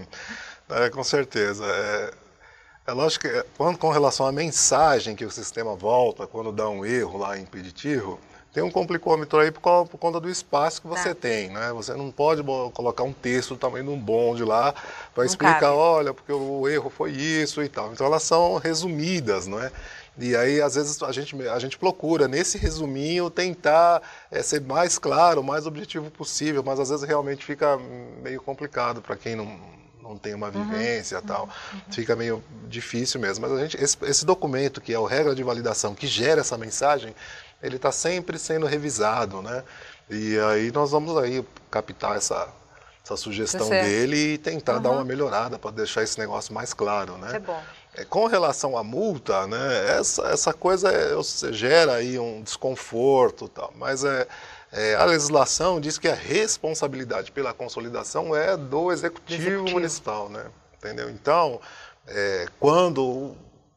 É, com certeza. É... É lógico que, quando, com relação à mensagem que o sistema volta, quando dá um erro lá impeditivo, tem um complicômetro aí por, por conta do espaço que você tá. tem, né? Você não pode colocar um texto do tamanho de um bonde lá para explicar, cabe. olha, porque o erro foi isso e tal. Então elas são resumidas, não é? E aí, às vezes, a gente, a gente procura, nesse resuminho, tentar é, ser mais claro, o mais objetivo possível, mas às vezes realmente fica meio complicado para quem não... não tem uma vivência e uhum, tal, uhum. fica meio difícil mesmo. Mas a gente, esse, esse documento, que é o regra de validação, que gera essa mensagem, ele está sempre sendo revisado, né? E aí nós vamos aí captar essa, essa sugestão dele e tentar uhum. dar uma melhorada para deixar esse negócio mais claro, né? Isso é bom. É, com relação à multa, né? Essa, essa coisa é, gera aí um desconforto e tal, mas é... É, a legislação diz que a responsabilidade pela consolidação é do executivo, executivo. municipal, né? Entendeu? Então, é, quando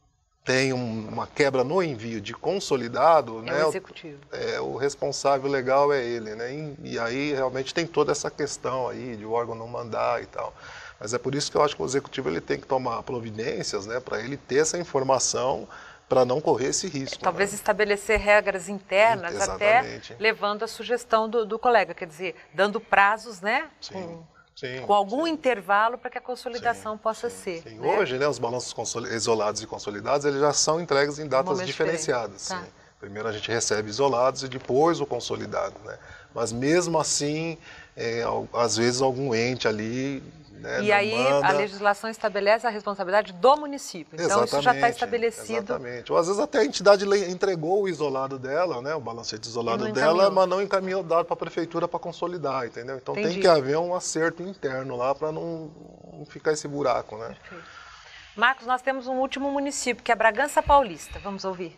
tem um, uma quebra no envio de consolidado, é né, o, executivo. É, o responsável legal é ele, né? E, e aí realmente tem toda essa questão aí de o órgão não mandar e tal. Mas é por isso que eu acho que o executivo ele tem que tomar providências, né, para ele ter essa informação, para não correr esse risco. Talvez né? estabelecer regras internas, Exatamente. até levando a sugestão do, do colega, quer dizer, dando prazos, né? Sim, com, sim, com algum sim. intervalo para que a consolidação sim, possa sim, ser. Sim. Né? Hoje, né, os balanços isolados e consolidados, eles já são entregues em datas um diferenciadas. Tá. Sim. Primeiro a gente recebe isolados e depois o consolidado, né? Mas mesmo assim, é, às vezes algum ente ali... Né, e aí manda... a legislação estabelece a responsabilidade do município. Então exatamente, isso já está estabelecido. Exatamente. Ou às vezes até a entidade entregou o isolado dela, né, o balancete isolado dela, mas não encaminhou o dado para a prefeitura para consolidar, entendeu? Então Entendi. tem que haver um acerto interno lá para não, não ficar esse buraco, né? Perfeito. Marcos, nós temos um último município, que é Bragança Paulista. Vamos ouvir.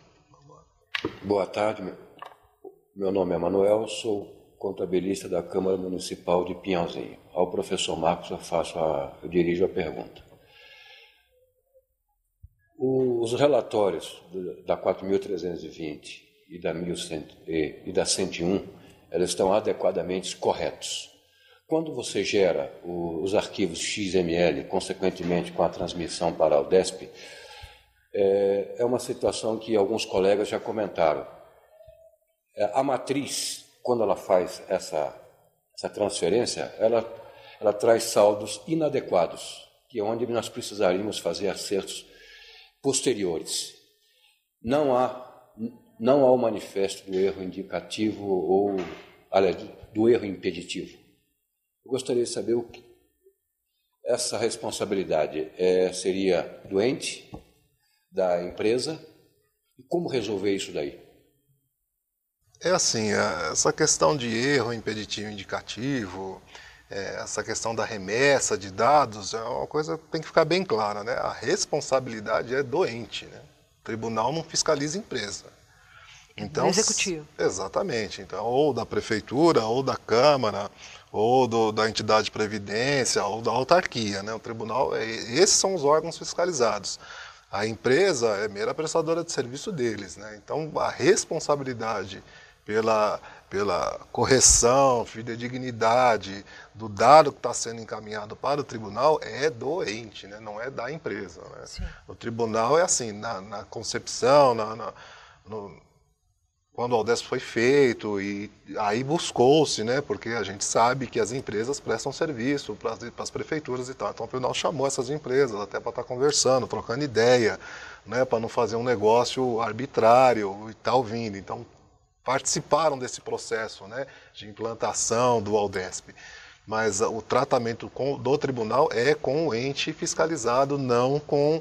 Boa tarde, meu nome é Manuel, sou contabilista da Câmara Municipal de Pinhalzinho. Ao professor Marcos eu faço a, eu dirijo a pergunta. Os relatórios da quatro mil trezentos e vinte e da, mil cem, e da cento e um, eles estão adequadamente corretos. Quando você gera os arquivos X M L, consequentemente com a transmissão para a UDESP, é, é uma situação que alguns colegas já comentaram. A matriz, quando ela faz essa, essa transferência, ela, ela traz saldos inadequados, que é onde nós precisaríamos fazer acertos posteriores. Não há, não há o manifesto do erro indicativo ou aliás, do erro impeditivo. Eu gostaria de saber o que essa responsabilidade é, seria do ente, da empresa, e como resolver isso daí? É assim, essa questão de erro impeditivo indicativo, essa questão da remessa de dados, é uma coisa que tem que ficar bem clara, né? A responsabilidade é do ente, né? O tribunal não fiscaliza a empresa. Então, do executivo. Exatamente. Então, ou da prefeitura, ou da Câmara, ou do, da entidade de previdência, ou da autarquia, né? O tribunal, esses são os órgãos fiscalizados. A empresa é mera prestadora de serviço deles, né? Então, a responsabilidade pela, pela correção, fidedignidade do dado que está sendo encaminhado para o tribunal é do ente, né? Não é da empresa, né? O tribunal é assim, na, na concepção, na, na, no, quando o Aldesp foi feito, e aí buscou-se, né? Porque a gente sabe que as empresas prestam serviço para as prefeituras e tal. Então o tribunal chamou essas empresas até para estar conversando, trocando ideia, né? Para não fazer um negócio arbitrário e tal vindo. Então participaram desse processo, né? De implantação do Aldesp. Mas o tratamento com, do tribunal é com o ente fiscalizado, não com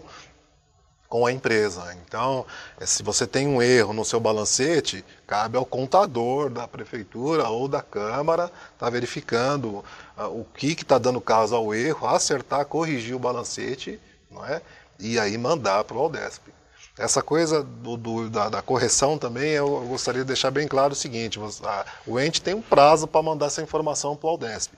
com a empresa. Então, se você tem um erro no seu balancete, cabe ao contador da prefeitura ou da Câmara estar tá verificando uh, o que está dando causa ao erro, acertar, corrigir o balancete, não é? E aí mandar para o Aldesp. Essa coisa do, do, da, da correção também, eu, eu gostaria de deixar bem claro o seguinte, você, a, o ente tem um prazo para mandar essa informação para o Aldesp.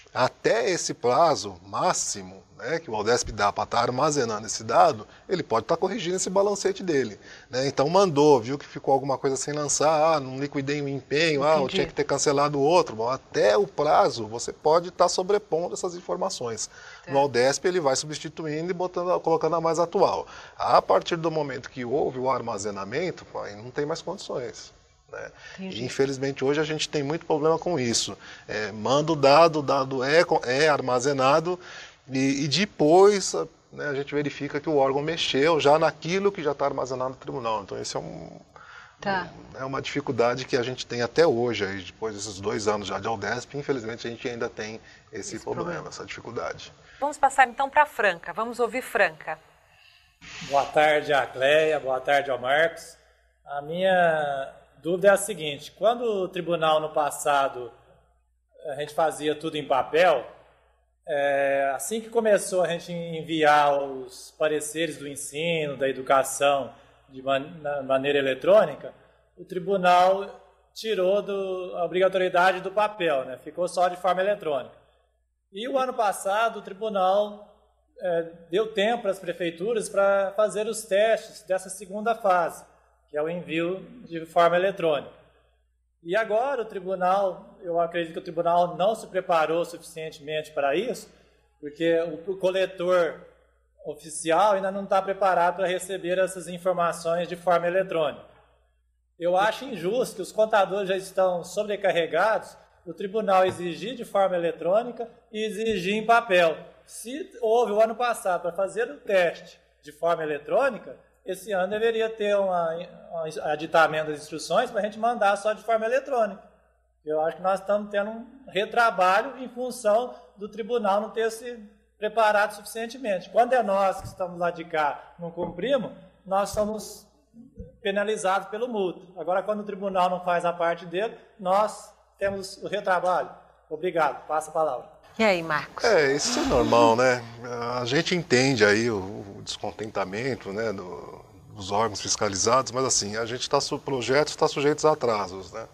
Até esse prazo máximo, né, que o Aldesp dá para estar armazenando esse dado, ele pode estar corrigindo esse balancete dele, né? Então mandou, viu que ficou alguma coisa sem lançar, ah, não liquidei o empenho, ah, eu tinha que ter cancelado o outro. Bom, até o prazo você pode estar sobrepondo essas informações. É. No Aldesp ele vai substituindo e botando, colocando a mais atual. A partir do momento que houve o armazenamento, aí não tem mais condições. Né? E, infelizmente hoje a gente tem muito problema com isso. É, manda o dado, o dado é, é armazenado e, e depois, né, a gente verifica que o órgão mexeu já naquilo que já está armazenado no tribunal. Então esse é, um, tá. um, é uma dificuldade que a gente tem até hoje, aí, depois desses dois anos já de Aldesp, infelizmente a gente ainda tem esse, esse problema, problema, essa dificuldade. Vamos passar então para Franca, vamos ouvir Franca. Boa tarde a Cleia, boa tarde ao Marcos. A minha dúvida é a seguinte, quando o tribunal no passado a gente fazia tudo em papel, é, assim que começou a gente enviar os pareceres do ensino, da educação de man maneira eletrônica, o tribunal tirou do, a obrigatoriedade do papel, né? Ficou só de forma eletrônica. E o ano passado o tribunal é, deu tempo para as prefeituras para fazer os testes dessa segunda fase, que é o envio de forma eletrônica. E agora o tribunal, eu acredito que o tribunal não se preparou suficientemente para isso, porque o, o coletor oficial ainda não está preparado para receber essas informações de forma eletrônica. Eu acho injusto que os contadores já estão sobrecarregados, o tribunal exigir de forma eletrônica e exigir em papel. Se houve o ano passado para fazer o teste de forma eletrônica, esse ano deveria ter uma, um aditamento das instruções para a gente mandar só de forma eletrônica. Eu acho que nós estamos tendo um retrabalho em função do tribunal não ter se preparado suficientemente. Quando é nós que estamos lá de cá não cumprimos, nós somos penalizados pelo mútuo. Agora, quando o tribunal não faz a parte dele, nós temos o retrabalho. Obrigado. Passa a palavra. E aí, Marcos? É, isso é normal, né? A gente entende aí o, o descontentamento, né, do, dos órgãos fiscalizados, mas assim, a gente está, projetos está sujeitos a atrasos, né?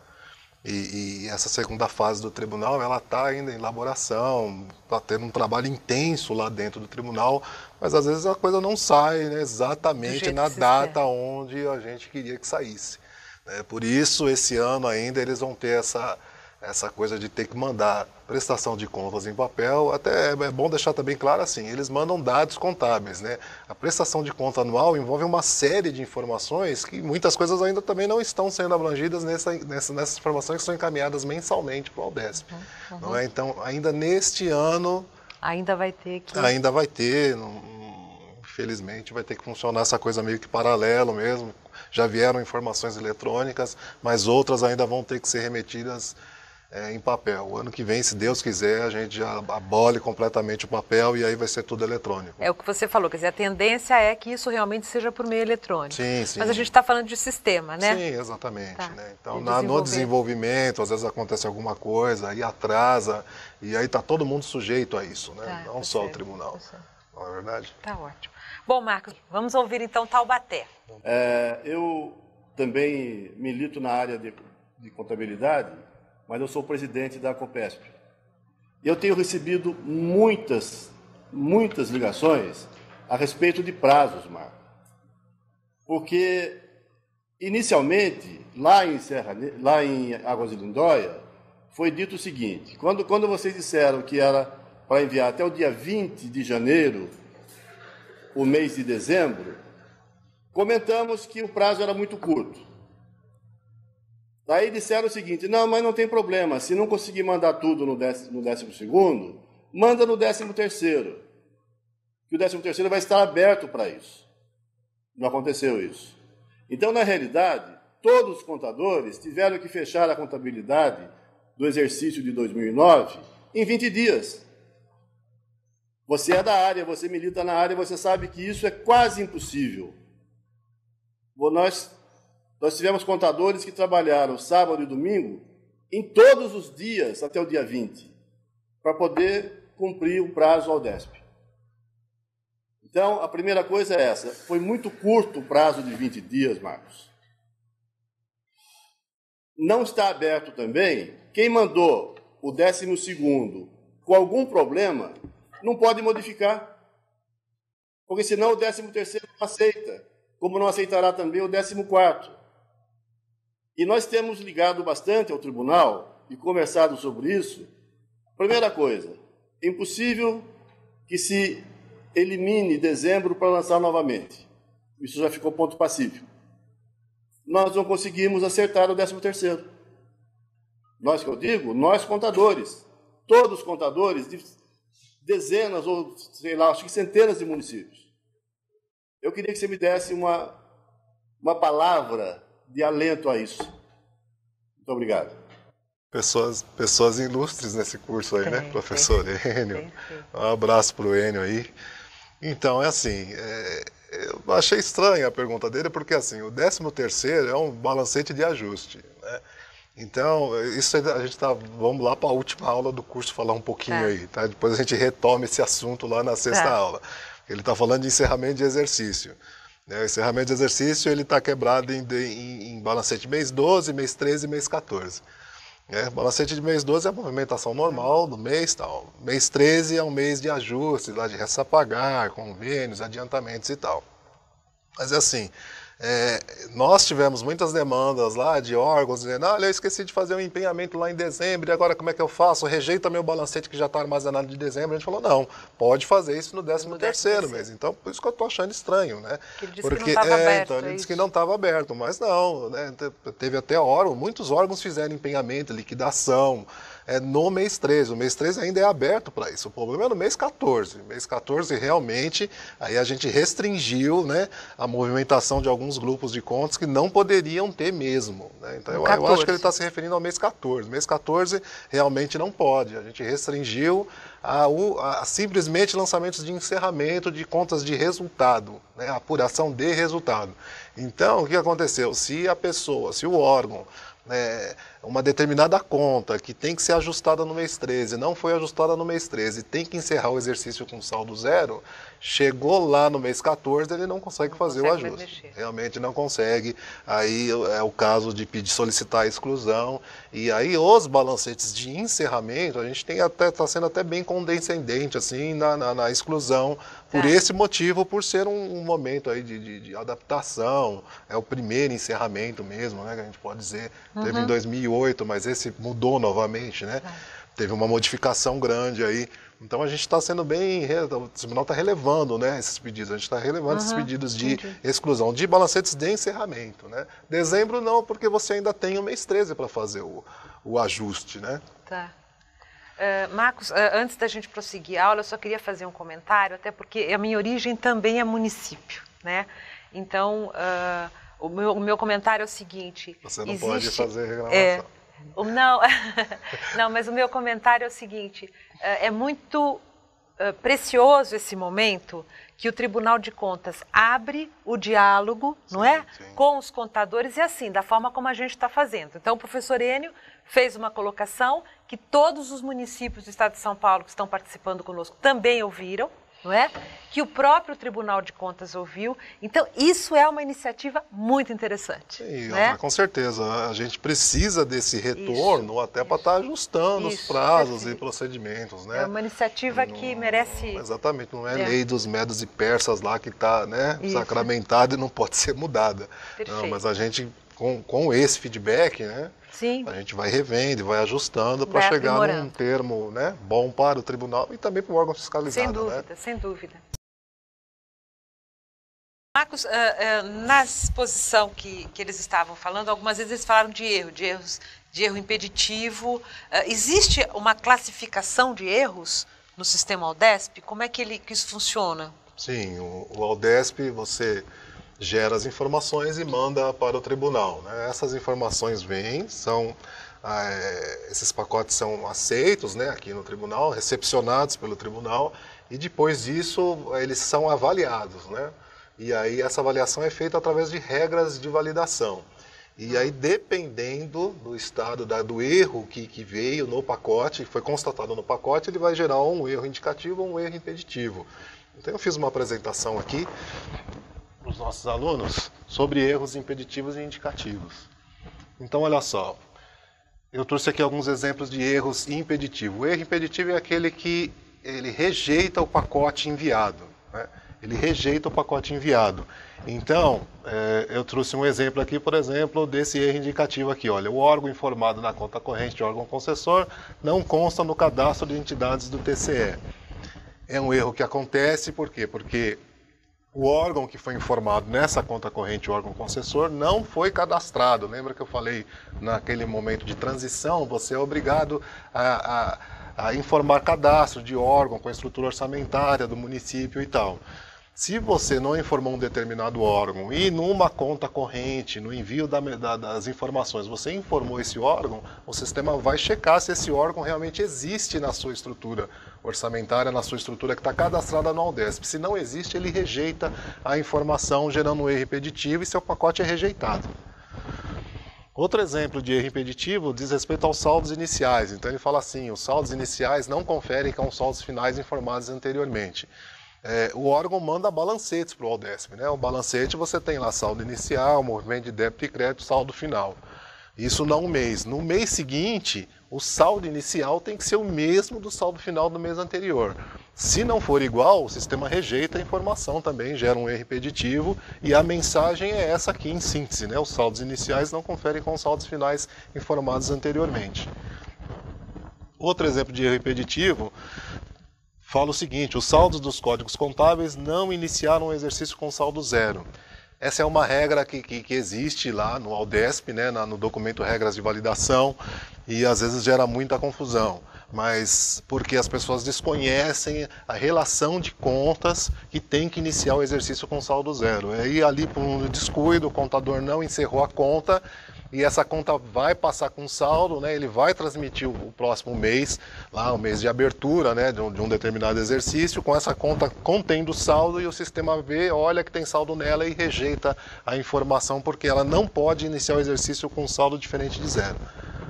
E, e essa segunda fase do tribunal, ela está ainda em elaboração, está tendo um trabalho intenso lá dentro do tribunal, mas às vezes a coisa não sai, né, exatamente na data onde a gente queria que saísse. Né? Por isso, esse ano ainda eles vão ter essa... essa coisa de ter que mandar prestação de contas em papel, até é bom deixar também claro assim, eles mandam dados contábeis, né? A prestação de conta anual envolve uma série de informações que muitas coisas ainda também não estão sendo abrangidas nessa, nessa, nessas informações que são encaminhadas mensalmente para o Aldesp. Uhum, uhum. Não é? Então, ainda neste ano... Ainda vai ter que... Ainda vai ter, não, infelizmente vai ter que funcionar essa coisa meio que paralelo mesmo. Já vieram informações eletrônicas, mas outras ainda vão ter que ser remetidas é, em papel. O ano que vem, se Deus quiser, a gente já abole completamente o papel e aí vai ser tudo eletrônico. É o que você falou, quer dizer, a tendência é que isso realmente seja por meio eletrônico. Sim, sim. Mas a gente está falando de sistema, né? Sim, exatamente. Tá. Né? Então, De na, no desenvolver. desenvolvimento, às vezes acontece alguma coisa, aí atrasa, e aí está todo mundo sujeito a isso, né? Tá, Não tá só certo, o tribunal. tá certo. Não é verdade? Tá ótimo. Bom, Marcos, vamos ouvir então Taubaté. É, eu também milito na área de, de contabilidade, mas eu sou presidente da Copesp. Eu tenho recebido muitas, muitas ligações a respeito de prazos, Marco. Porque, inicialmente, lá em, Serra, lá em Águas de Lindóia, foi dito o seguinte, quando, quando vocês disseram que era para enviar até o dia vinte de janeiro, o mês de dezembro, comentamos que o prazo era muito curto. Daí disseram o seguinte, não, mas não tem problema, se não conseguir mandar tudo no décimo, no décimo segundo, manda no décimo terceiro, que o décimo terceiro vai estar aberto para isso. Não aconteceu isso. Então, na realidade, todos os contadores tiveram que fechar a contabilidade do exercício de dois mil e nove em vinte dias. Você é da área, você milita na área, você sabe que isso é quase impossível. Nós, nós tivemos contadores que trabalharam sábado e domingo em todos os dias até o dia vinte, para poder cumprir o prazo ao DESP. Então, a primeira coisa é essa. Foi muito curto o prazo de vinte dias, Marcos. Não está aberto também. Quem mandou o décimo segundo com algum problema, não pode modificar. Porque senão o décimo terceiro não aceita, como não aceitará também o décimo quarto. E nós temos ligado bastante ao tribunal e conversado sobre isso. Primeira coisa, é impossível que se elimine dezembro para lançar novamente. Isso já ficou ponto pacífico. Nós não conseguimos acertar o décimo terceiro. Nós que eu digo, nós contadores, todos os contadores de dezenas ou, sei lá, acho que centenas de municípios. Eu queria que você me desse uma, uma palavra de alento a isso. Muito obrigado. Pessoas, pessoas ilustres nesse curso aí, tem, né, professor tem, Enio? Tem, tem. Um abraço para o Enio aí. Então, é assim, é, eu achei estranha a pergunta dele, porque assim, o décimo terceiro é um balancete de ajuste, né? Então, isso a gente tá, vamos lá para a última aula do curso falar um pouquinho tá. aí, tá? Depois a gente retoma esse assunto lá na sexta tá. aula. Ele está falando de encerramento de exercício. Né? O encerramento de exercício ele está quebrado em, em, em balancete mês doze, mês treze e mês quatorze. É, balancete de mês doze é a movimentação normal do mês, tal. Mês treze é um mês de ajuste, lá de resta a pagar, convênios, adiantamentos e tal. Mas assim, é, nós tivemos muitas demandas lá de órgãos dizendo, olha, eu esqueci de fazer um empenhamento lá em dezembro, e agora como é que eu faço? Rejeita meu balancete que já está armazenado de dezembro. A gente falou, não, pode fazer isso no décimo terceiro mês. Então, por isso que eu estou achando estranho, né? Ele disse Porque, que não estava é, aberto. então, ele é disse isso? que não estava aberto, mas não, né? Teve até órgão, muitos órgãos fizeram empenhamento, liquidação, é, no mês treze. O mês treze ainda é aberto para isso. O problema é no mês quatorze. Mês quatorze, realmente, aí a gente restringiu, né, a movimentação de alguns grupos de contas que não poderiam ter mesmo. Né? Então, eu, eu acho que ele está se referindo ao mês quatorze. Mês quatorze, realmente não pode. A gente restringiu a, a, a simplesmente lançamentos de encerramento de contas de resultado, né, apuração de resultado. Então, o que aconteceu? Se a pessoa, se o órgão, É, uma determinada conta que tem que ser ajustada no mês treze, não foi ajustada no mês treze, tem que encerrar o exercício com saldo zero, chegou lá no mês quatorze, ele não consegue não fazer consegue o ajuste. Realmente não consegue. Aí é o caso de pedir solicitar a exclusão. E aí os balancetes de encerramento, a gente tem até, está sendo até bem condescendente assim, na, na, na exclusão, por é. esse motivo, por ser um, um momento aí de, de, de adaptação, é o primeiro encerramento mesmo, né, que a gente pode dizer. Uhum. Teve em dois mil e oito, mas esse mudou novamente, né? É. Teve uma modificação grande aí. Então a gente está sendo bem, o tribunal está relevando, né, esses pedidos, a gente está relevando uhum. esses pedidos de Entendi. exclusão, de balancetes de encerramento, né? Dezembro não, porque você ainda tem o mês treze para fazer o, o ajuste, né? Tá. Uh, Marcos, uh, antes da gente prosseguir a aula, eu só queria fazer um comentário, até porque a minha origem também é município, né? Então, uh, o, meu, o meu comentário é o seguinte... Você não existe, pode fazer reclamação. É, o, não, não, mas o meu comentário é o seguinte, uh, é muito uh, precioso esse momento que o Tribunal de Contas abre o diálogo, sim, não é? Sim. Com os contadores e assim, da forma como a gente está fazendo. Então, o professor Enio fez uma colocação que todos os municípios do estado de São Paulo que estão participando conosco também ouviram, não é? Que o próprio Tribunal de Contas ouviu. Então, isso é uma iniciativa muito interessante. Sim, né? Com certeza. A gente precisa desse retorno isso, até para estar tá ajustando isso, os prazos perfeito. e procedimentos. Né? É uma iniciativa não, que merece... Exatamente, não é, é lei dos medos e persas lá que está né, sacramentada e não pode ser mudada. Não, mas a gente, com, com esse feedback, né? Sim. A gente vai revendo e vai ajustando para chegar num termo né, bom para o tribunal e também para o órgão fiscalizado. Sem dúvida, né? sem dúvida. Marcos, uh, uh, na exposição que, que eles estavam falando, algumas vezes eles falaram de erro, de erros, de erro impeditivo. Uh, existe uma classificação de erros no sistema Aldesp? Como é que, ele, que isso funciona? Sim, o, o Aldesp, você gera as informações e manda para o tribunal. Né? Essas informações vêm, são, é, esses pacotes são aceitos né, aqui no tribunal, recepcionados pelo tribunal, e depois disso eles são avaliados. Né? E aí essa avaliação é feita através de regras de validação. E aí, dependendo do estado da, do erro que, que veio no pacote, que foi constatado no pacote, ele vai gerar um erro indicativo ou um erro impeditivo. Então eu fiz uma apresentação aqui para os nossos alunos sobre erros impeditivos e indicativos. Então, olha só, eu trouxe aqui alguns exemplos de erros impeditivos. O erro impeditivo é aquele que ele rejeita o pacote enviado. Né? Ele rejeita o pacote enviado. Então, é, eu trouxe um exemplo aqui, por exemplo, desse erro indicativo aqui. Olha, o órgão informado na conta corrente de órgão concessor não consta no cadastro de entidades do T C E. É um erro que acontece, por quê? Porque o órgão que foi informado nessa conta corrente, o órgão concessor, não foi cadastrado. Lembra que eu falei naquele momento de transição, você é obrigado a, a, a informar cadastro de órgão com a estrutura orçamentária do município e tal. Se você não informou um determinado órgão e numa conta corrente, no envio da, da, das informações, você informou esse órgão, o sistema vai checar se esse órgão realmente existe na sua estrutura orçamentária, na sua estrutura que está cadastrada no Aldesp. Se não existe, ele rejeita a informação, gerando um erro impeditivo e seu pacote é rejeitado. Outro exemplo de erro impeditivo diz respeito aos saldos iniciais. Então ele fala assim, os saldos iniciais não conferem com os saldos finais informados anteriormente. É, o órgão manda balancetes para o Aldesp. Né? O balancete você tem lá saldo inicial, movimento de débito e crédito, saldo final. Isso não um mês. No mês seguinte, o saldo inicial tem que ser o mesmo do saldo final do mês anterior. Se não for igual, o sistema rejeita a informação também, gera um erro impeditivo e a mensagem é essa aqui em síntese. Né? Os saldos iniciais não conferem com os saldos finais informados anteriormente. Outro exemplo de erro impeditivo fala o seguinte, os saldos dos códigos contábeis não iniciaram o exercício com saldo zero. Essa é uma regra que, que, que existe lá no Aldesp, né, na, no documento Regras de Validação, e às vezes gera muita confusão, mas porque as pessoas desconhecem a relação de contas que tem que iniciar o exercício com saldo zero. E ali, por um descuido, o contador não encerrou a conta, e essa conta vai passar com saldo, né, ele vai transmitir o próximo mês, lá o mês de abertura, né, de, um, de um determinado exercício, com essa conta contendo saldo, e o sistema vê, olha que tem saldo nela e rejeita a informação, porque ela não pode iniciar o exercício com saldo diferente de zero.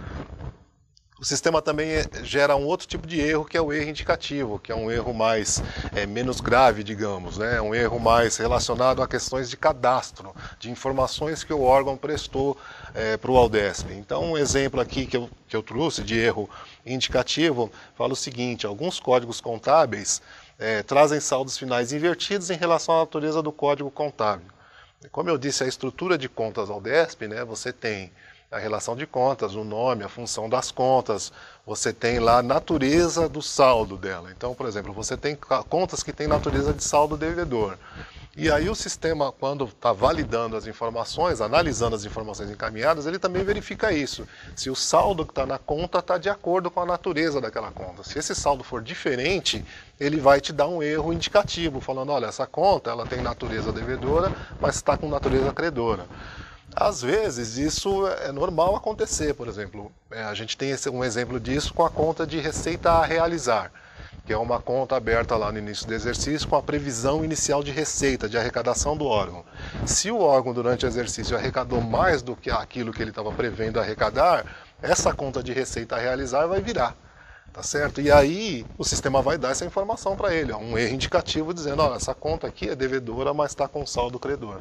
O sistema também gera um outro tipo de erro, que é o erro indicativo, que é um erro mais, é, menos grave, digamos, né? Um erro mais relacionado a questões de cadastro, de informações que o órgão prestou é, para o Aldesp. Então, um exemplo aqui que eu, que eu trouxe de erro indicativo, fala o seguinte, alguns códigos contábeis é, trazem saldos finais invertidos em relação à natureza do código contábil. Como eu disse, a estrutura de contas Aldesp, né, você tem a relação de contas, o nome, a função das contas, você tem lá a natureza do saldo dela. Então, por exemplo, você tem contas que têm natureza de saldo devedor. E aí o sistema, quando está validando as informações, analisando as informações encaminhadas, ele também verifica isso. Se o saldo que está na conta está de acordo com a natureza daquela conta. Se esse saldo for diferente, ele vai te dar um erro indicativo, falando, olha, essa conta ela tem natureza devedora, mas está com natureza credora. Às vezes isso é normal acontecer, por exemplo, a gente tem um exemplo disso com a conta de receita a realizar, que é uma conta aberta lá no início do exercício com a previsão inicial de receita, de arrecadação do órgão. Se o órgão durante o exercício arrecadou mais do que aquilo que ele estava prevendo arrecadar, essa conta de receita a realizar vai virar, tá certo? E aí o sistema vai dar essa informação para ele, ó, um erro indicativo dizendo, ó, essa conta aqui é devedora, mas está com saldo credor.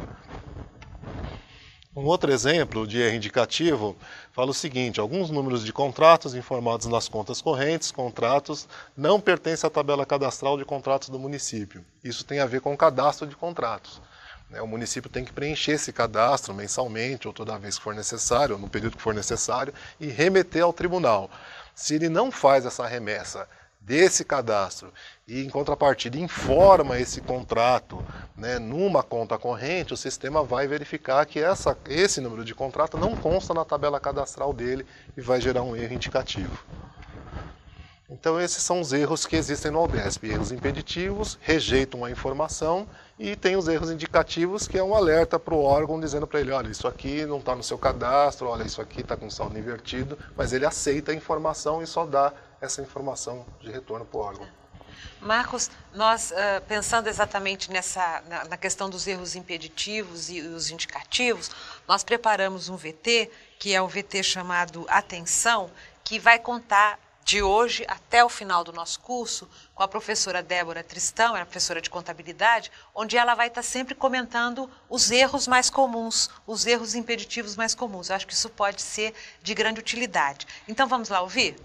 Um outro exemplo de erro indicativo fala o seguinte, alguns números de contratos informados nas contas correntes, contratos, não pertencem à tabela cadastral de contratos do município. Isso tem a ver com o cadastro de contratos. O município tem que preencher esse cadastro mensalmente ou toda vez que for necessário, ou no período que for necessário, e remeter ao tribunal. Se ele não faz essa remessa desse cadastro e, em contrapartida, informa esse contrato, né, numa conta corrente, o sistema vai verificar que essa, esse número de contrato não consta na tabela cadastral dele e vai gerar um erro indicativo. Então esses são os erros que existem no Aldesp. Erros impeditivos, rejeitam a informação, e tem os erros indicativos, que é um alerta para o órgão dizendo para ele, olha, isso aqui não está no seu cadastro, olha, isso aqui está com saldo invertido, mas ele aceita a informação e só dá essa informação de retorno para o órgão. Marcos, nós uh, pensando exatamente nessa, na, na questão dos erros impeditivos e os indicativos, nós preparamos um V T, que é o V T chamado Atenção, que vai contar de hoje até o final do nosso curso com a professora Débora Tristão, é a professora de contabilidade, onde ela vai estar sempre comentando os erros mais comuns, os erros impeditivos mais comuns. Eu acho que isso pode ser de grande utilidade. Então vamos lá ouvir?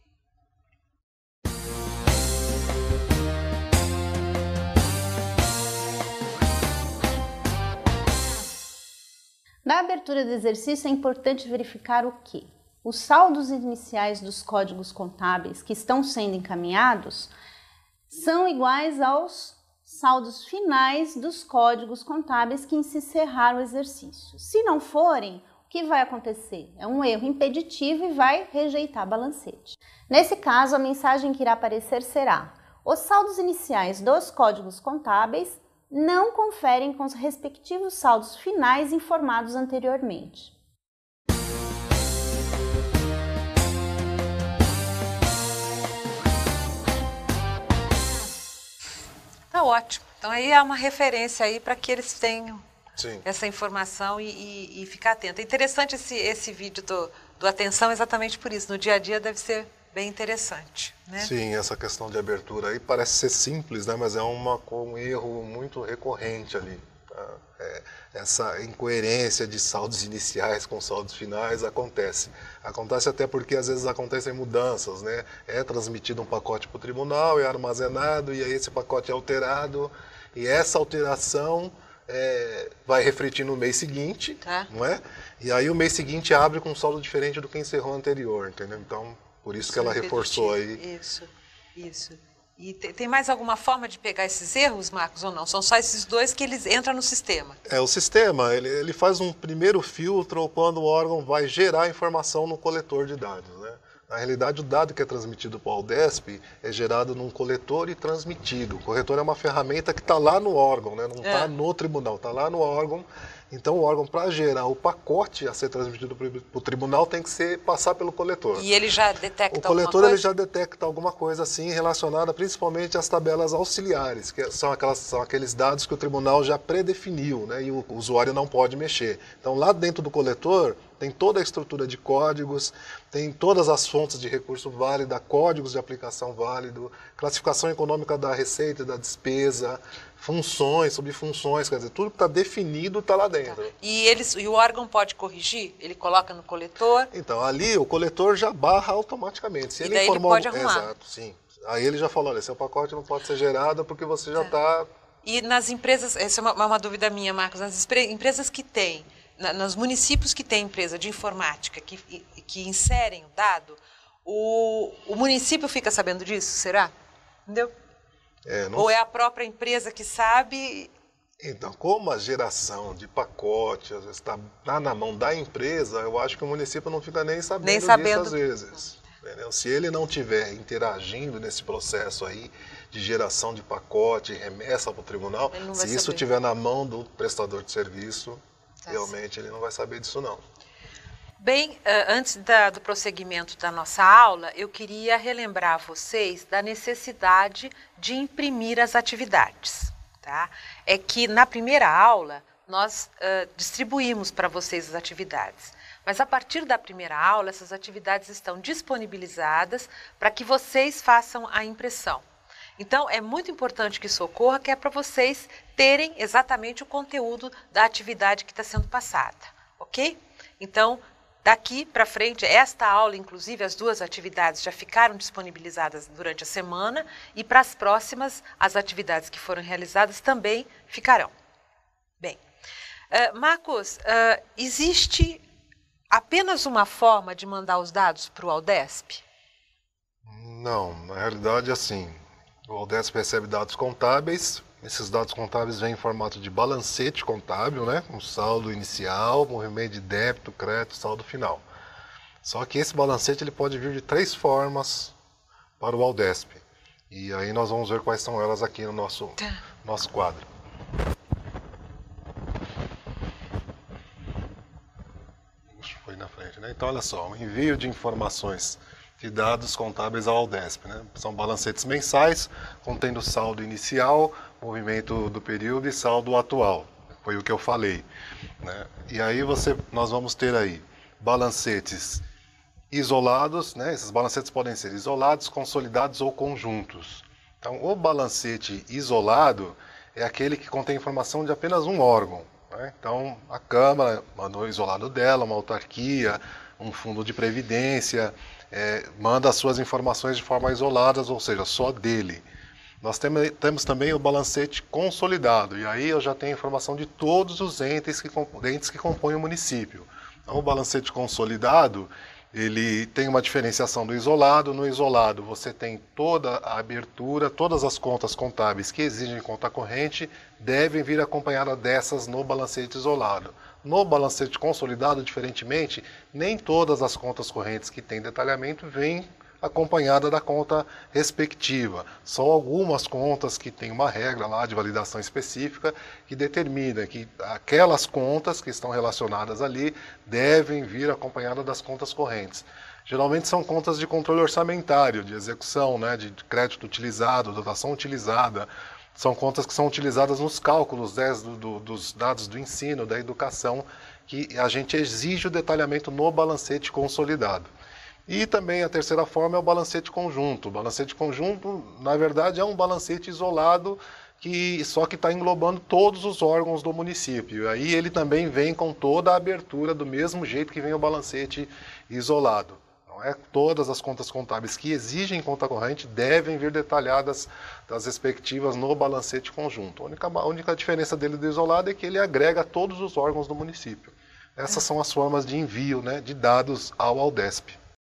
Na abertura do exercício é importante verificar o quê? Os saldos iniciais dos códigos contábeis que estão sendo encaminhados são iguais aos saldos finais dos códigos contábeis que encerraram o exercício. Se não forem, o que vai acontecer? É um erro impeditivo e vai rejeitar balancete. Nesse caso, a mensagem que irá aparecer será: os saldos iniciais dos códigos contábeis não conferem com os respectivos saldos finais informados anteriormente. Tá ótimo. Então aí é uma referência aí para que eles tenham Sim. essa informação e, e, e ficar atento. É interessante esse, esse vídeo do, do Atenção exatamente por isso. No dia a dia deve ser bem interessante, né? Sim, essa questão de abertura aí parece ser simples, né? Mas é uma, um erro muito recorrente ali. Tá? É, essa incoerência de saldos iniciais com saldos finais acontece. Acontece até porque às vezes acontecem mudanças, né? É transmitido um pacote para o tribunal, é armazenado e aí esse pacote é alterado e essa alteração é, vai refletir no mês seguinte, tá. Não é? E aí o mês seguinte abre com um saldo diferente do que encerrou anterior, entendeu? Então, por isso, isso que ela reforçou aí. Isso, isso. E tem, tem mais alguma forma de pegar esses erros, Marcos, ou não? São só esses dois que eles entram no sistema? É, o sistema, ele, ele faz um primeiro filtro quando o órgão vai gerar informação no coletor de dados, né? Na realidade, o dado que é transmitido para o Aldesp é gerado num coletor e transmitido. O coletor é uma ferramenta que está lá no órgão, né? Não está é. no tribunal, está lá no órgão. Então o órgão, para gerar o pacote a ser transmitido para o tribunal, tem que ser, passar pelo coletor. E ele já detecta O coletor ele já detecta alguma coisa assim relacionada principalmente às tabelas auxiliares, que são, aquelas, são aqueles dados que o tribunal já predefiniu, né, e o usuário não pode mexer. Então lá dentro do coletor tem toda a estrutura de códigos, tem todas as fontes de recurso válida, códigos de aplicação válido, classificação econômica da receita e da despesa, funções, subfunções, quer dizer, tudo que está definido está lá dentro. Tá. E, eles, e o órgão pode corrigir? Ele coloca no coletor? Então, ali o coletor já barra automaticamente. Se e ele daí informou, ele pode arrumar? Exato, sim. Aí ele já falou, olha, seu pacote não pode ser gerado porque você já está... Tá. E nas empresas, essa é uma, uma dúvida minha, Marcos, nas empresas que têm, na, nos municípios que têm empresa de informática, que, que inserem o dado, o, o município fica sabendo disso, será? Entendeu? É, não... Ou é a própria empresa que sabe Então, como a geração de pacote às vezes está tá na mão da empresa, eu acho que o município não fica nem sabendo, nem sabendo. disso às vezes. Entendeu? Se ele não estiver interagindo nesse processo aí de geração de pacote, remessa para o tribunal, se isso saber. estiver na mão do prestador de serviço, tá realmente certo. ele não vai saber disso não. Bem, antes da, do prosseguimento da nossa aula, eu queria relembrar a vocês da necessidade de imprimir as atividades. Tá? É que na primeira aula nós uh, distribuímos para vocês as atividades, mas a partir da primeira aula essas atividades estão disponibilizadas para que vocês façam a impressão. Então é muito importante que isso ocorra, que é para vocês terem exatamente o conteúdo da atividade que está sendo passada, ok? Então, daqui para frente, esta aula, inclusive, as duas atividades já ficaram disponibilizadas durante a semana e para as próximas, as atividades que foram realizadas também ficarão. Bem, uh, Marcos, uh, existe apenas uma forma de mandar os dados para o Aldesp? Não, na realidade, assim, o Aldesp recebe dados contábeis. Esses dados contábeis vêm em formato de balancete contábil, né? Com saldo inicial, movimento de débito, crédito, saldo final. Só que esse balancete ele pode vir de três formas para o Aldesp. E aí nós vamos ver quais são elas aqui no nosso, nosso quadro. Foi na frente, né? Então olha só, o envio de informações de dados contábeis ao Aldesp, né? São balancetes mensais, contendo saldo inicial, movimento do período e saldo atual. Foi o que eu falei, né? E aí você, nós vamos ter aí balancetes isolados, né? Esses balancetes podem ser isolados, consolidados ou conjuntos. Então, o balancete isolado é aquele que contém informação de apenas um órgão, né? Então, a Câmara mandou o isolado dela, uma autarquia, um fundo de previdência, é, manda as suas informações de forma isolada, ou seja, só dele. Nós temos, temos também o balancete consolidado, e aí eu já tenho informação de todos os entes que, entes que compõem o município. Então, o balancete consolidado, ele tem uma diferenciação do isolado. No isolado, você tem toda a abertura, todas as contas contábeis que exigem conta corrente devem vir acompanhadas dessas no balancete isolado. No balancete consolidado, diferentemente, nem todas as contas correntes que têm detalhamento vêm acompanhada da conta respectiva. São algumas contas que têm uma regra lá de validação específica que determina que aquelas contas que estão relacionadas ali devem vir acompanhadas das contas correntes. Geralmente são contas de controle orçamentário, de execução, né, de crédito utilizado, dotação utilizada. São contas que são utilizadas nos cálculos né, do, do, dos dados do ensino, da educação, que a gente exige o detalhamento no balancete consolidado. E também a terceira forma é o balancete conjunto. O balancete conjunto, na verdade, é um balancete isolado, que só que está englobando todos os órgãos do município. Aí ele também vem com toda a abertura, do mesmo jeito que vem o balancete isolado. Não é? Todas as contas contábeis que exigem conta corrente devem vir detalhadas das respectivas no balancete conjunto. A única, a única diferença dele do isolado é que ele agrega todos os órgãos do município. Essas são as formas de envio né, de dados ao Aldesp.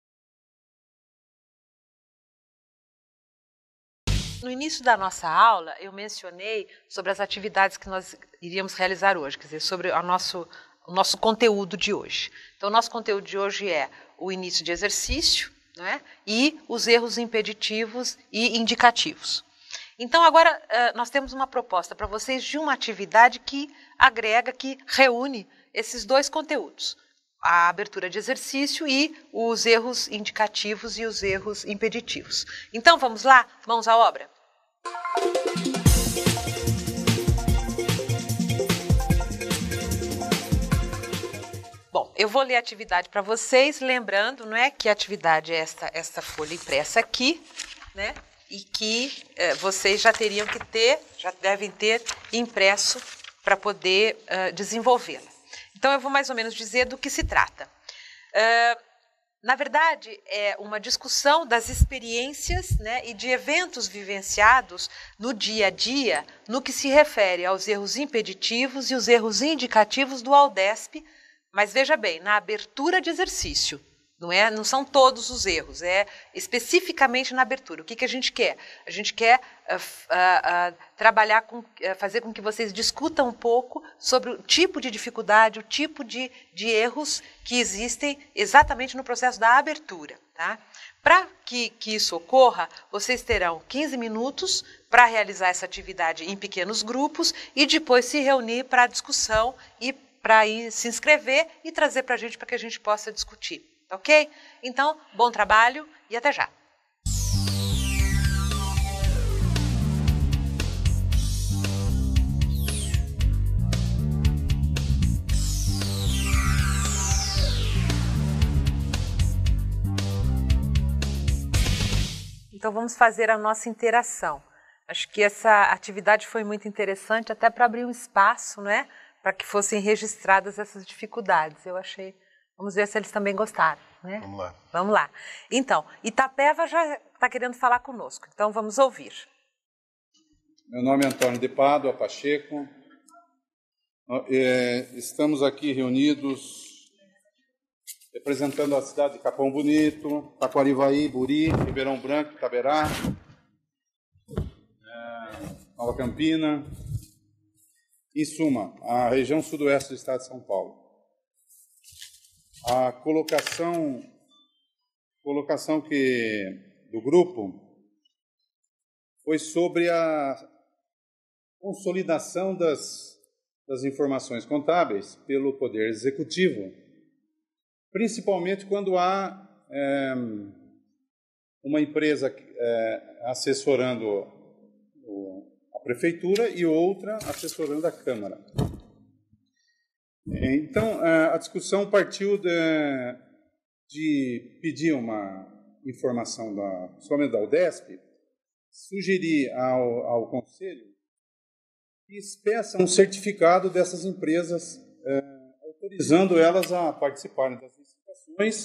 No início da nossa aula, eu mencionei sobre as atividades que nós iríamos realizar hoje, quer dizer, sobre o nosso, o nosso conteúdo de hoje. Então, o nosso conteúdo de hoje é o início de exercício, né, e os erros impeditivos e indicativos. Então, agora, nós temos uma proposta para vocês de uma atividade que agrega, que reúne esses dois conteúdos. A abertura de exercício e os erros indicativos e os erros impeditivos. Então, vamos lá? Mãos à obra? Bom, eu vou ler a atividade para vocês, lembrando, não é, que a atividade é esta, esta folha impressa aqui, né? E que eh, vocês já teriam que ter, já devem ter impresso para poder uh, desenvolvê-la. Então, eu vou mais ou menos dizer do que se trata. Uh, na verdade, é uma discussão das experiências né, e de eventos vivenciados no dia a dia no que se refere aos erros impeditivos e os erros indicativos do Aldesp, mas veja bem, na abertura de exercício, Não, é, não são todos os erros, é especificamente na abertura. O que, que a gente quer? A gente quer uh, uh, uh, trabalhar, com, uh, fazer com que vocês discutam um pouco sobre o tipo de dificuldade, o tipo de, de erros que existem exatamente no processo da abertura. Tá? Para que, que isso ocorra, vocês terão quinze minutos para realizar essa atividade em pequenos grupos e depois se reunir para a discussão e para se inscrever e trazer para a gente para que a gente possa discutir. Ok? Então, bom trabalho e até já! Então, vamos fazer a nossa interação. Acho que essa atividade foi muito interessante, até para abrir um espaço, né, para que fossem registradas essas dificuldades. Eu achei... Vamos ver se eles também gostaram, né? Vamos lá. Vamos lá. Então, Itapeva já está querendo falar conosco, então vamos ouvir. Meu nome é Antônio de Pádua Pacheco. É, estamos aqui reunidos representando a cidade de Capão Bonito, Taquarivaí, Buri, Ribeirão Branco, Itaberá, é, Nova Campina, em suma, a região sudoeste do estado de São Paulo. A colocação, colocação que, do grupo foi sobre a consolidação das, das informações contábeis pelo Poder Executivo, principalmente quando há é, uma empresa é, assessorando o, a Prefeitura e outra assessorando a Câmara. Então, a discussão partiu de, de pedir uma informação, da, principalmente da UDESP, sugerir ao, ao Conselho que peça um certificado dessas empresas, é, autorizando elas a participarem das licitações,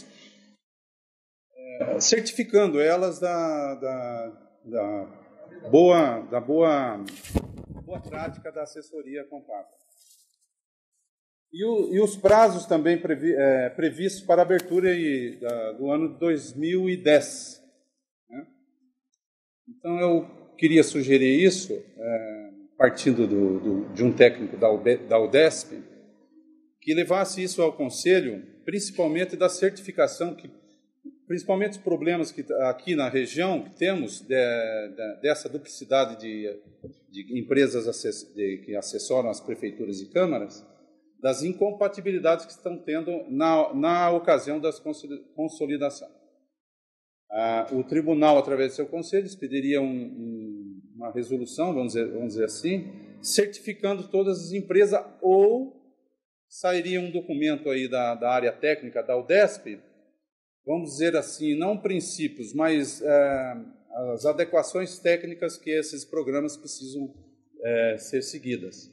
é, certificando elas da, da, da, boa, da boa, boa prática da assessoria contábil. E, o, e os prazos também previ, é, previstos para a abertura e, da, do ano dois mil e dez. Né? Então, eu queria sugerir isso, é, partindo do, do, de um técnico da, da UDESP, que levasse isso ao Conselho, principalmente da certificação, que, principalmente os problemas que aqui na região que temos, de, de, dessa duplicidade de, de empresas assess, de, que assessoram as prefeituras e câmaras, das incompatibilidades que estão tendo na, na ocasião da consolidação. Ah, o tribunal, através do seu conselho, expediria um, um, uma resolução, vamos dizer, vamos dizer assim, certificando todas as empresas, ou sairia um documento aí da, da área técnica da UDESP, vamos dizer assim, não princípios, mas é, as adequações técnicas que esses programas precisam é, ser seguidas.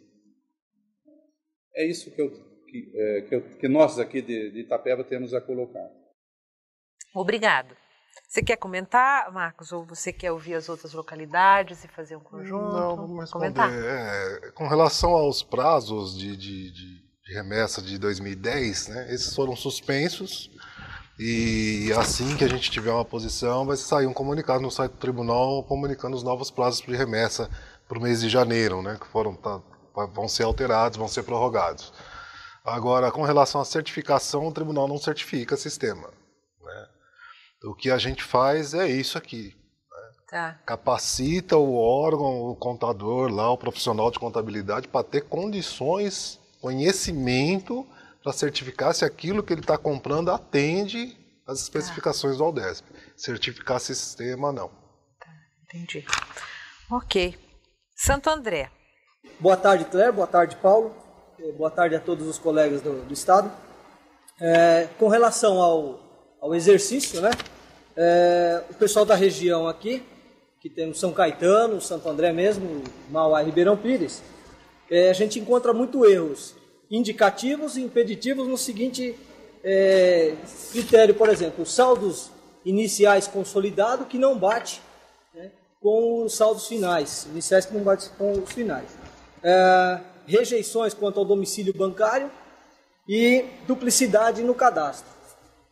É isso que, eu, que, é, que, eu, que nós aqui de, de Itapeva temos a colocar. Obrigado. Você quer comentar, Marcos, ou você quer ouvir as outras localidades e fazer um conjunto? Não, vamos responder. É, com relação aos prazos de, de, de, de remessa de dois mil e dez, né, esses foram suspensos e assim que a gente tiver uma posição, vai sair um comunicado no site do tribunal comunicando os novos prazos de remessa para o mês de janeiro, né, que foram... Tá, vão ser alterados, vão ser prorrogados. Agora, com relação à certificação, o tribunal não certifica sistema. Né? O que a gente faz é isso aqui. Né? Tá. Capacita o órgão, o contador, lá, o profissional de contabilidade, para ter condições, conhecimento, para certificar se aquilo que ele está comprando atende às especificações tá. do Aldesp. Certificar sistema, não. Tá. Entendi. Ok. Santo André. Boa tarde, Claire. Boa tarde, Paulo. Boa tarde a todos os colegas do, do Estado. É, com relação ao, ao exercício, né, é, o pessoal da região aqui, que temos São Caetano, Santo André mesmo, Mauá e Ribeirão Pires, é, a gente encontra muito erros indicativos e impeditivos no seguinte é, critério, por exemplo, os saldos iniciais consolidados que não bate, né, com os saldos finais, iniciais que não bate com os finais. É, rejeições quanto ao domicílio bancário e duplicidade no cadastro.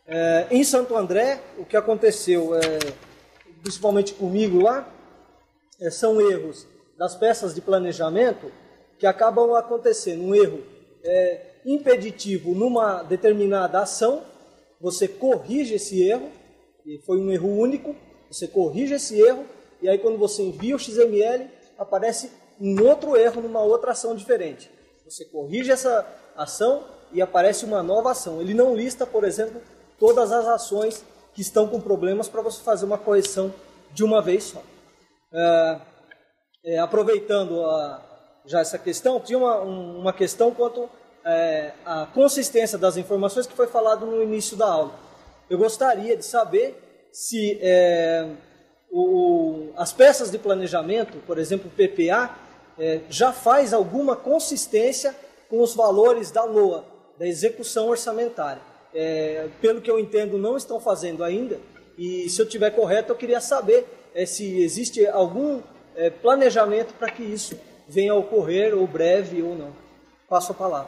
É, em Santo André, o que aconteceu, é, principalmente comigo lá, é, são erros das peças de planejamento que acabam acontecendo. Um erro é, impeditivo numa determinada ação, você corrige esse erro, e foi um erro único, você corrige esse erro, e aí quando você envia o X M L, aparece um outro erro numa outra ação diferente. Você corrige essa ação e aparece uma nova ação. Ele não lista, por exemplo, todas as ações que estão com problemas para você fazer uma correção de uma vez só. É, é, aproveitando a, já essa questão, tinha uma, um, uma questão quanto é, à consistência das informações que foi falado no início da aula. Eu gostaria de saber se é, o, as peças de planejamento, por exemplo, o P P A, é, já faz alguma consistência com os valores da L O A, da execução orçamentária. É, pelo que eu entendo, não estão fazendo ainda, e se eu estiver correto, eu queria saber é, se existe algum é, planejamento para que isso venha a ocorrer, ou breve ou não. Passo a palavra.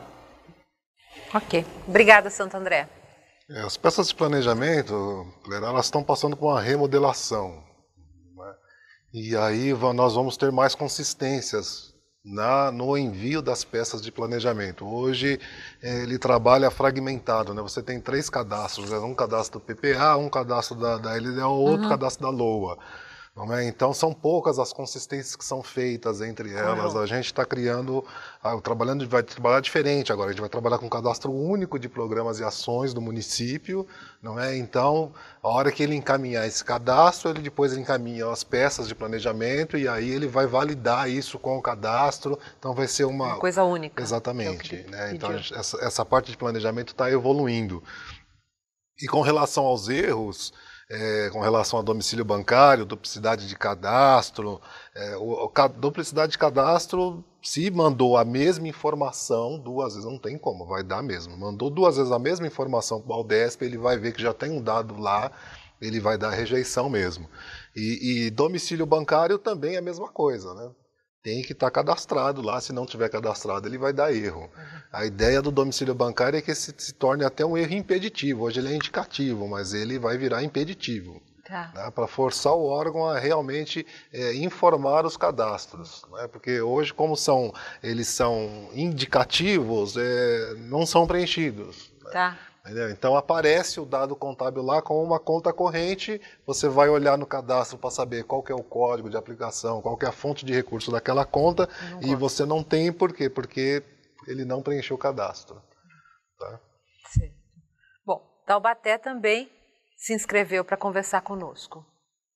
Ok. Obrigada, Santo André. É, as peças de planejamento, elas estão passando por uma remodelação, né? E aí nós vamos ter mais consistências Na, no envio das peças de planejamento. Hoje ele trabalha fragmentado, né? Você tem três cadastros, né? Um cadastro do P P A, um cadastro da, da L D O, outro uhum. cadastro da L O A. Não é? Então são poucas as consistências que são feitas entre elas. Uhum. A gente está criando, trabalhando, vai trabalhar diferente agora. A gente vai trabalhar com um cadastro único de programas e ações do município, não é? Então, a hora que ele encaminhar esse cadastro, ele depois ele encaminha as peças de planejamento e aí ele vai validar isso com o cadastro. Então vai ser uma, uma coisa única. Exatamente. É né? Então essa, essa parte de planejamento está evoluindo. E com relação aos erros, É, com relação a domicílio bancário, duplicidade de cadastro, é, o, o, duplicidade de cadastro, se mandou a mesma informação duas vezes, não tem como, vai dar mesmo. Mandou duas vezes a mesma informação para o Aldesp, ele vai ver que já tem um dado lá, ele vai dar rejeição mesmo. E, e domicílio bancário também é a mesma coisa, né? Tem que estar cadastrado lá, se não tiver cadastrado ele vai dar erro. Uhum. A ideia do domicílio bancário é que se, se torne até um erro impeditivo. Hoje ele é indicativo, mas ele vai virar impeditivo. Tá. Né, para forçar o órgão a realmente é, informar os cadastros. Né, porque hoje, como são, eles são indicativos, é, não são preenchidos. Né. Tá. Entendeu? Então aparece o dado contábil lá com uma conta corrente, você vai olhar no cadastro para saber qual que é o código de aplicação, qual que é a fonte de recurso daquela conta, e gosto. Você não tem por quê? Porque ele não preencheu o cadastro. Tá? Certo. Bom, Taubaté também se inscreveu para conversar conosco.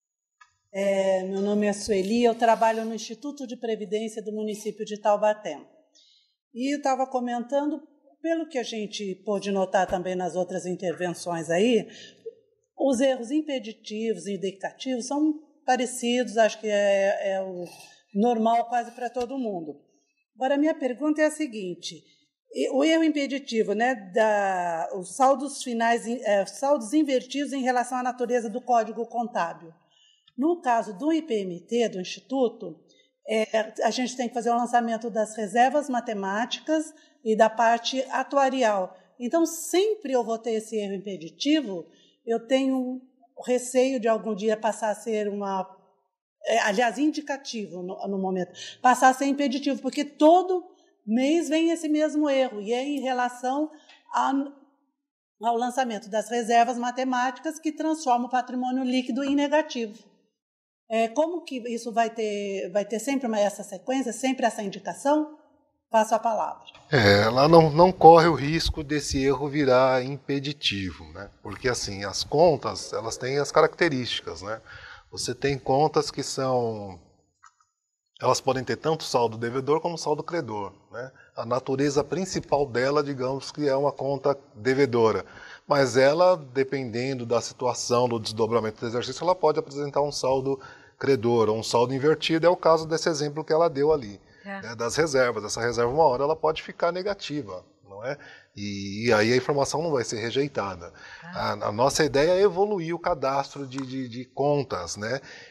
É, meu nome é Sueli, eu trabalho no Instituto de Previdência do município de Taubaté. E eu estava comentando, pelo que a gente pôde notar também nas outras intervenções aí, os erros impeditivos e indicativos são parecidos, acho que é, é o normal quase para todo mundo. Agora, a minha pergunta é a seguinte: o erro impeditivo, né, da, os saldos finais, é, saldos invertidos em relação à natureza do Código Contábil. No caso do I P M T, do Instituto, é, a gente tem que fazer o lançamento das reservas matemáticas e da parte atuarial. Então, sempre eu vou ter esse erro impeditivo, eu tenho receio de algum dia passar a ser uma... É, aliás, indicativo no, no momento, passar a ser impeditivo, porque todo mês vem esse mesmo erro, e é em relação a, ao lançamento das reservas matemáticas que transforma o patrimônio líquido em negativo. É, como que isso vai ter, vai ter sempre uma, essa sequência, sempre essa indicação? Passo a palavra. É, ela não, não corre o risco desse erro virar impeditivo, né? Porque assim, as contas, elas têm as características, né? Você tem contas que são, elas podem ter tanto saldo devedor como saldo credor, né? A natureza principal dela, digamos que é uma conta devedora, mas ela, dependendo da situação, do desdobramento do exercício, ela pode apresentar um saldo credor ou um saldo invertido, é o caso desse exemplo que ela deu ali. É. Né, das reservas. Essa reserva, uma hora, ela pode ficar negativa, não é? E, e aí a informação não vai ser rejeitada. Ah. A, a nossa ideia é evoluir o cadastro de, de, de contas, né?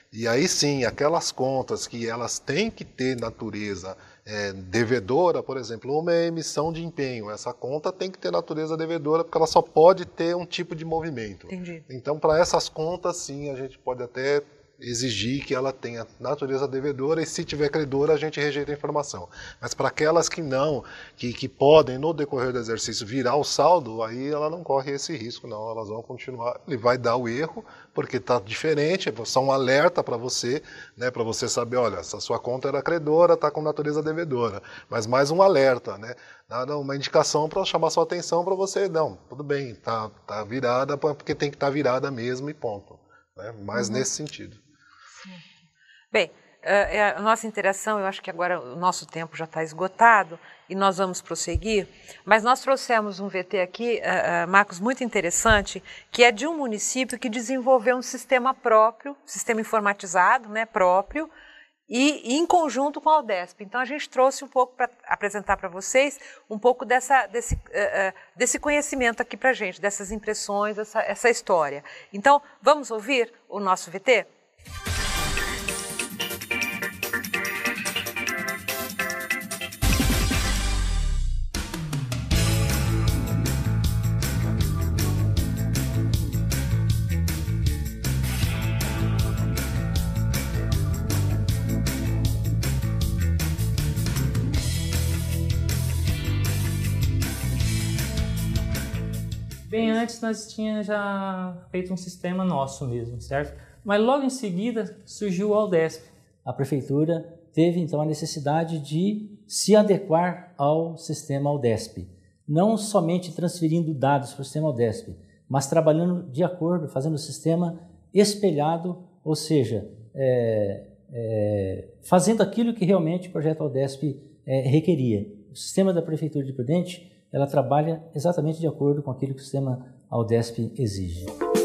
E aí sim, aquelas contas que elas têm que ter natureza é, devedora, por exemplo, uma emissão de empenho, essa conta tem que ter natureza devedora porque ela só pode ter um tipo de movimento. Entendi. Então, para essas contas, sim, a gente pode até exigir que ela tenha natureza devedora e se tiver credora a gente rejeita a informação. Mas para aquelas que não, que, que podem no decorrer do exercício virar o saldo, aí ela não corre esse risco não, elas vão continuar, ele vai dar o erro porque está diferente, é só um alerta para você, né, para você saber, olha, essa sua conta era credora, está com natureza devedora, mas mais um alerta, né, nada, uma indicação para chamar sua atenção para você, não, tudo bem, está tá virada porque tem que estar tá virada mesmo e ponto, né, mais uhum. nesse sentido. Bem, a nossa interação, eu acho que agora o nosso tempo já está esgotado e nós vamos prosseguir, mas nós trouxemos um V T aqui, Marcos, muito interessante, que é de um município que desenvolveu um sistema próprio, sistema informatizado, né, próprio, e, e em conjunto com a Aldesp. Então a gente trouxe um pouco para apresentar para vocês um pouco dessa, desse, uh, desse conhecimento aqui para a gente, dessas impressões, essa, essa história. Então vamos ouvir o nosso V T? Bem antes nós tínhamos já feito um sistema nosso mesmo, certo? Mas logo em seguida surgiu o Aldesp. A prefeitura teve então a necessidade de se adequar ao sistema Aldesp. Não somente transferindo dados para o sistema Aldesp, mas trabalhando de acordo, fazendo o sistema espelhado, ou seja, é, é, fazendo aquilo que realmente o projeto Aldesp é, requeria. O sistema da Prefeitura de Prudente, ela trabalha exatamente de acordo com aquilo que o sistema Aldesp exige.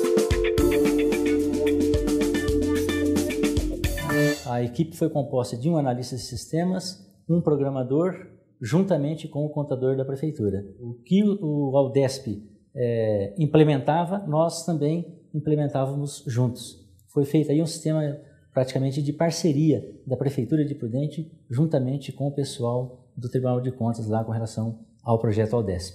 A equipe foi composta de um analista de sistemas, um programador, juntamente com o contador da prefeitura. O que o Aldesp é, implementava, nós também implementávamos juntos. Foi feito aí um sistema praticamente de parceria da Prefeitura de Prudente, juntamente com o pessoal do Tribunal de Contas lá com relação ao projeto Aldesp.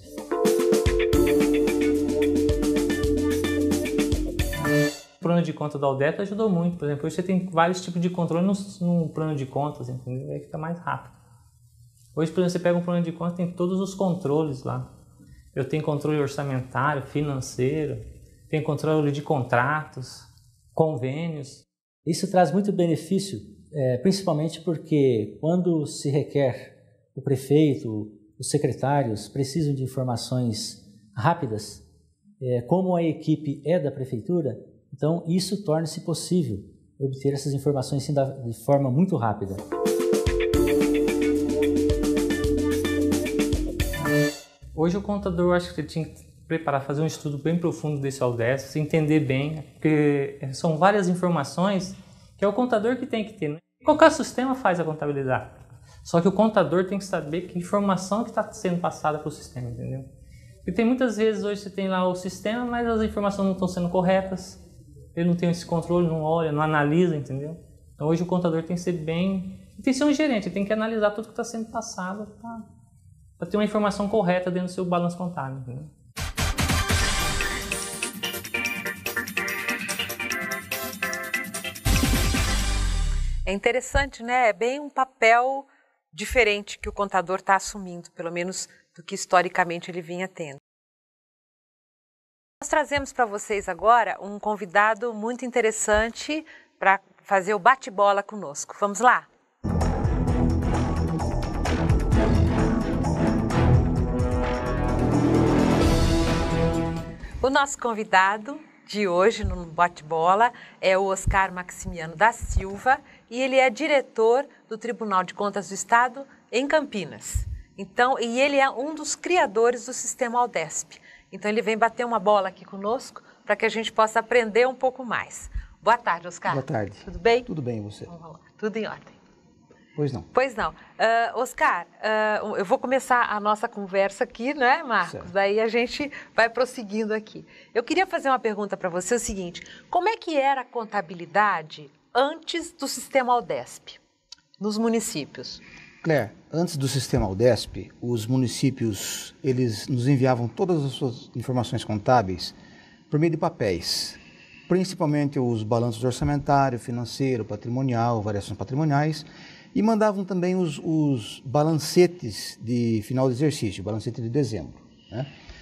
O plano de conta da Aldesp ajudou muito. Por exemplo, hoje você tem vários tipos de controle no, no plano de contas, entendeu? Aí fica mais rápido. Hoje, por exemplo, você pega um plano de contas, tem todos os controles lá. Eu tenho controle orçamentário, financeiro, tenho controle de contratos, convênios. Isso traz muito benefício, é, principalmente porque quando se requer o prefeito, os secretários precisam de informações rápidas, é, como a equipe é da prefeitura, então isso torna-se possível obter essas informações sim, de forma muito rápida. Hoje o contador, eu acho que ele tinha que preparar, fazer um estudo bem profundo desse Aldesp, entender bem, porque são várias informações que é o contador que tem que ter. Né? Qualquer sistema faz a contabilidade. Só que o contador tem que saber que informação que está sendo passada para o sistema, entendeu? E tem muitas vezes hoje você tem lá o sistema, mas as informações não estão sendo corretas, ele não tem esse controle, não olha, não analisa, entendeu? Então hoje o contador tem que ser bem... Tem que ser um gerente, ele tem que analisar tudo que está sendo passado para ter uma informação correta dentro do seu balanço contábil, entendeu? É interessante, né? É bem um papel diferente que o contador está assumindo, pelo menos do que historicamente ele vinha tendo. Nós trazemos para vocês agora um convidado muito interessante para fazer o bate-bola conosco. Vamos lá? O nosso convidado de hoje no bate-bola é o Oscar Maximiano da Silva e ele é diretor do Tribunal de Contas do Estado em Campinas. Então, e ele é um dos criadores do sistema Aldesp. Então ele vem bater uma bola aqui conosco para que a gente possa aprender um pouco mais. Boa tarde, Oscar. Boa tarde. Tudo bem? Tudo bem, e você? Vamos lá. Tudo em ordem. Pois não. Pois não. Uh, Oscar, uh, eu vou começar a nossa conversa aqui, né, Marcos? Certo. Daí a gente vai prosseguindo aqui. Eu queria fazer uma pergunta para você, o seguinte, como é que era a contabilidade antes do sistema Aldesp, nos municípios? Claire, antes do sistema Aldesp, os municípios eles nos enviavam todas as suas informações contábeis por meio de papéis, principalmente os balanços orçamentário, financeiro, patrimonial, variações patrimoniais, e mandavam também os, os balancetes de final de exercício, balancete de dezembro, né?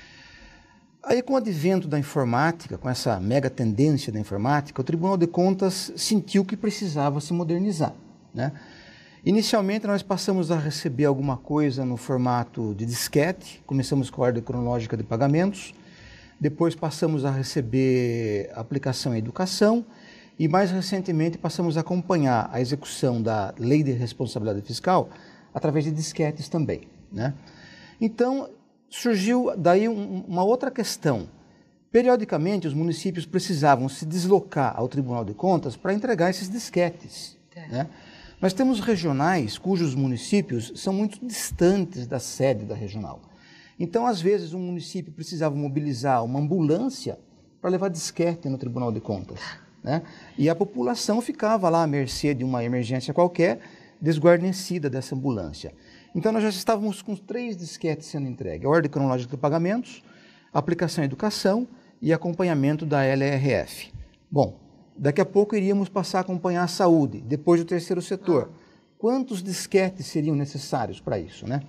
Aí, com o advento da informática, com essa mega tendência da informática, o Tribunal de Contas sentiu que precisava se modernizar, né? Inicialmente, nós passamos a receber alguma coisa no formato de disquete, começamos com a ordem cronológica de pagamentos, depois passamos a receber aplicação em educação e, mais recentemente, passamos a acompanhar a execução da Lei de Responsabilidade Fiscal através de disquetes também, né? Então, surgiu daí um, uma outra questão. Periodicamente, os municípios precisavam se deslocar ao Tribunal de Contas para entregar esses disquetes, é. né? Nós temos regionais cujos municípios são muito distantes da sede da regional. Então, às vezes, um município precisava mobilizar uma ambulância para levar disquete no Tribunal de Contas, né? E a população ficava lá à mercê de uma emergência qualquer, desguarnecida dessa ambulância. Então, nós já estávamos com três disquetes sendo entregues: a ordem cronológica de pagamentos, aplicação em educação e acompanhamento da L R F. Bom, daqui a pouco iríamos passar a acompanhar a saúde, depois o terceiro setor. Quantos disquetes seriam necessários para isso, né?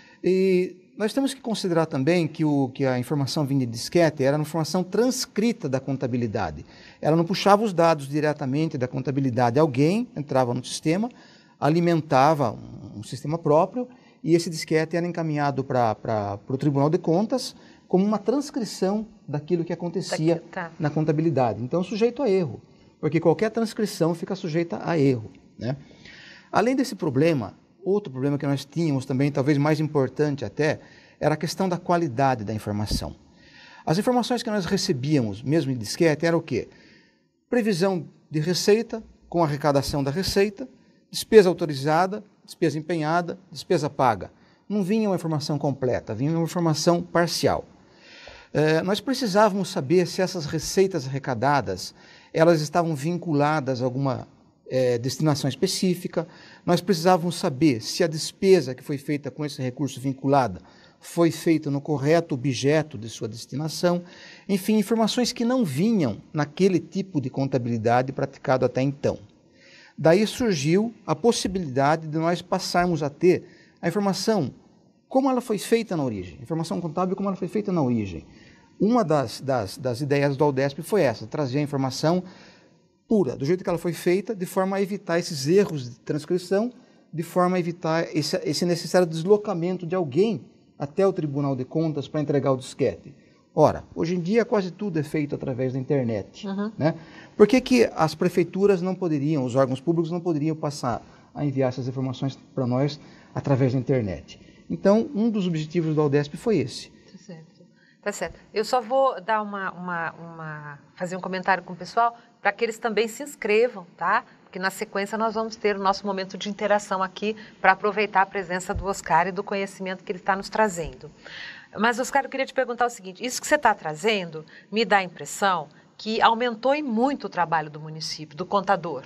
E nós temos que considerar também que, o, que a informação vinda de disquete era uma informação transcrita da contabilidade. Ela não puxava os dados diretamente da contabilidade. Alguém entrava no sistema, alimentava um, um sistema próprio, e esse disquete era encaminhado para o Tribunal de Contas como uma transcrição daquilo que acontecia Daqui, tá. na contabilidade. Então, sujeito a erro, porque qualquer transcrição fica sujeita a erro, né? Além desse problema, outro problema que nós tínhamos também, talvez mais importante até, era a questão da qualidade da informação. As informações que nós recebíamos, mesmo em disquete, era o quê? Previsão de receita, com arrecadação da receita, despesa autorizada, despesa empenhada, despesa paga. Não vinha uma informação completa, vinha uma informação parcial. É, nós precisávamos saber se essas receitas arrecadadas, elas estavam vinculadas a alguma é, destinação específica. Nós precisávamos saber se a despesa que foi feita com esse recurso vinculada foi feita no correto objeto de sua destinação. Enfim, informações que não vinham naquele tipo de contabilidade praticado até então. Daí surgiu a possibilidade de nós passarmos a ter a informação como ela foi feita na origem, informação contábil como ela foi feita na origem. Uma das, das, das ideias do Aldesp foi essa, trazer a informação pura, do jeito que ela foi feita, de forma a evitar esses erros de transcrição, de forma a evitar esse, esse necessário deslocamento de alguém até o Tribunal de Contas para entregar o disquete. Ora, hoje em dia quase tudo é feito através da internet, uhum. né? Por que que as prefeituras não poderiam, os órgãos públicos não poderiam passar a enviar essas informações para nós através da internet? Então, um dos objetivos do Aldesp foi esse. Tá certo. Tá certo. Eu só vou dar uma, uma, uma fazer um comentário com o pessoal para que eles também se inscrevam, tá? Porque na sequência nós vamos ter o nosso momento de interação aqui para aproveitar a presença do Oscar e do conhecimento que ele está nos trazendo. Mas, Oscar, eu queria te perguntar o seguinte: isso que você está trazendo me dá a impressão que aumentou em muito o trabalho do município, do contador,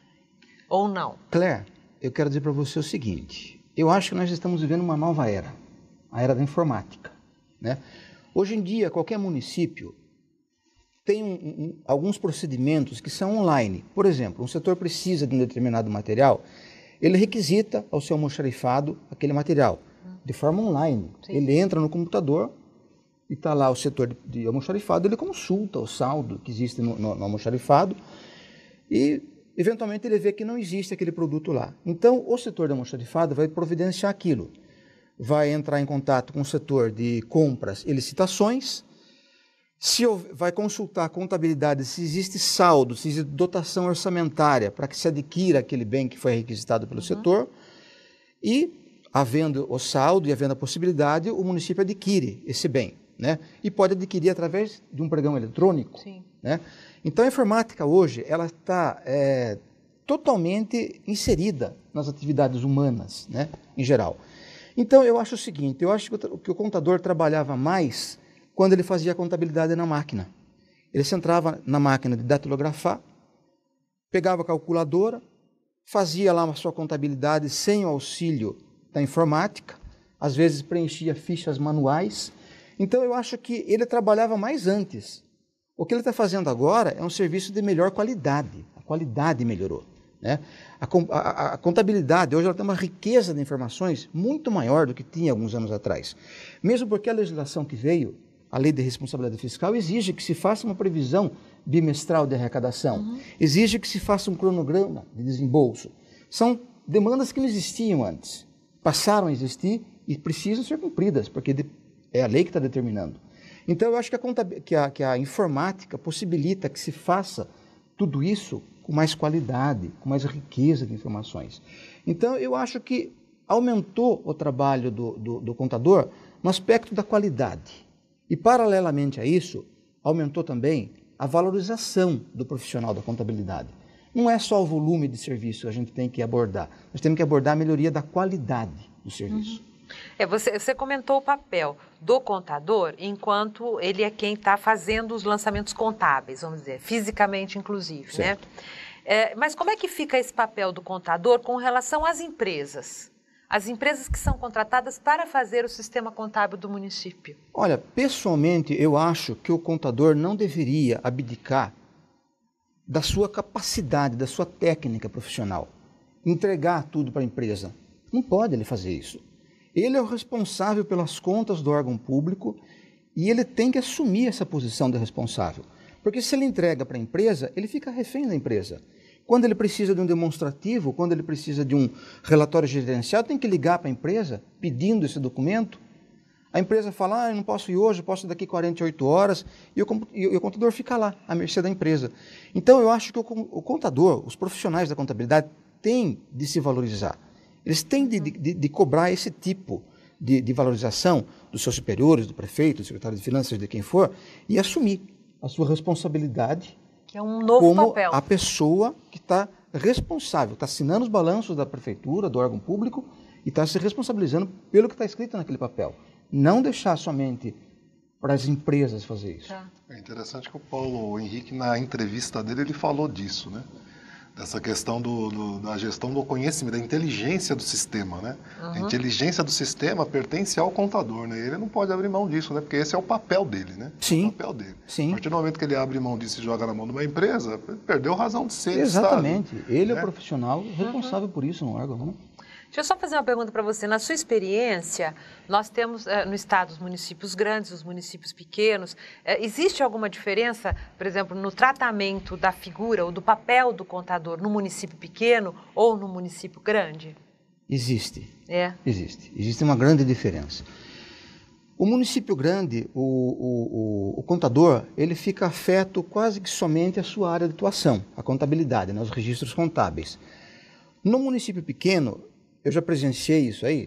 ou não? Claire, eu quero dizer para você o seguinte: eu acho que nós estamos vivendo uma nova era, a era da informática, né? Hoje em dia, qualquer município tem um, um, alguns procedimentos que são online. Por exemplo, um setor precisa de um determinado material, ele requisita ao seu almoxarifado aquele material, de forma online. Sim. Ele entra no computador e está lá o setor de, de almoxarifado, ele consulta o saldo que existe no, no, no almoxarifado e, eventualmente, ele vê que não existe aquele produto lá. Então, o setor de almoxarifado vai providenciar aquilo. Vai entrar em contato com o setor de compras e licitações, se vai consultar a contabilidade, se existe saldo, se existe dotação orçamentária para que se adquira aquele bem que foi requisitado pelo uhum. setor, e, havendo o saldo e havendo a possibilidade, o município adquire esse bem, né? E pode adquirir através de um pregão eletrônico. Sim. Né? Então, a informática hoje ela está é, totalmente inserida nas atividades humanas, né, em geral. Então, eu acho o seguinte, eu acho que o contador trabalhava mais quando ele fazia a contabilidade na máquina. Ele se entrava na máquina de datilografar, pegava a calculadora, fazia lá a sua contabilidade sem o auxílio da informática, às vezes preenchia fichas manuais. Então eu acho que ele trabalhava mais antes. O que ele está fazendo agora é um serviço de melhor qualidade. A qualidade melhorou, né? A, a, a contabilidade hoje ela tem uma riqueza de informações muito maior do que tinha alguns anos atrás. Mesmo porque a legislação que veio, a Lei de Responsabilidade Fiscal, exige que se faça uma previsão bimestral de arrecadação, uhum. exige que se faça um cronograma de desembolso. São demandas que não existiam antes, passaram a existir e precisam ser cumpridas, porque é a lei que está determinando. Então, eu acho que a, que, a, que a informática possibilita que se faça tudo isso com mais qualidade, com mais riqueza de informações. Então, eu acho que aumentou o trabalho do, do, do contador no aspecto da qualidade. E, paralelamente a isso, aumentou também a valorização do profissional da contabilidade. Não é só o volume de serviço que a gente tem que abordar, nós temos que abordar a melhoria da qualidade do serviço. Uhum. É, você, você comentou o papel do contador enquanto ele é quem está fazendo os lançamentos contábeis, vamos dizer, fisicamente inclusive, certo. né? É, mas como é que fica esse papel do contador com relação às empresas? As empresas que são contratadas para fazer o sistema contábil do município? Olha, pessoalmente eu acho que o contador não deveria abdicar da sua capacidade, da sua técnica profissional, entregar tudo para a empresa. Não pode ele fazer isso. Ele é o responsável pelas contas do órgão público e ele tem que assumir essa posição de responsável. Porque se ele entrega para a empresa, ele fica refém da empresa. Quando ele precisa de um demonstrativo, quando ele precisa de um relatório gerencial, tem que ligar para a empresa pedindo esse documento. A empresa fala, ah, eu não posso ir hoje, posso ir daqui quarenta e oito horas, e o, e o contador fica lá, à mercê da empresa. Então, eu acho que o, o contador, os profissionais da contabilidade, têm de se valorizar. Eles têm de, de, de cobrar esse tipo de, de valorização dos seus superiores, do prefeito, do secretário de finanças, de quem for, e assumir a sua responsabilidade que é um novo como papel. A pessoa que está responsável, está assinando os balanços da prefeitura, do órgão público, e está se responsabilizando pelo que está escrito naquele papel. Não deixar somente para as empresas fazer isso. Tá. É interessante que o Paulo Henrique, na entrevista dele, ele falou disso, né? Dessa questão do, do, da gestão do conhecimento, da inteligência do sistema, né? Uhum. A inteligência do sistema pertence ao contador, né? Ele não pode abrir mão disso, né? Porque esse é o papel dele, né? Sim. O papel dele. Sim. A partir do momento que ele abre mão disso e joga na mão de uma empresa, ele perdeu razão de ser. Exatamente. Estado, ele né? é o profissional responsável uhum. por isso no órgão, né? Deixa eu só fazer uma pergunta para você. Na sua experiência, nós temos eh, no estado os municípios grandes, os municípios pequenos. Eh, existe alguma diferença, por exemplo, no tratamento da figura ou do papel do contador no município pequeno ou no município grande? Existe. É? Existe. Existe uma grande diferença. O município grande, o, o, o, o contador, ele fica afeto quase que somente à sua área de atuação, a contabilidade, né, os registros contábeis. No município pequeno, eu já presenciei isso aí,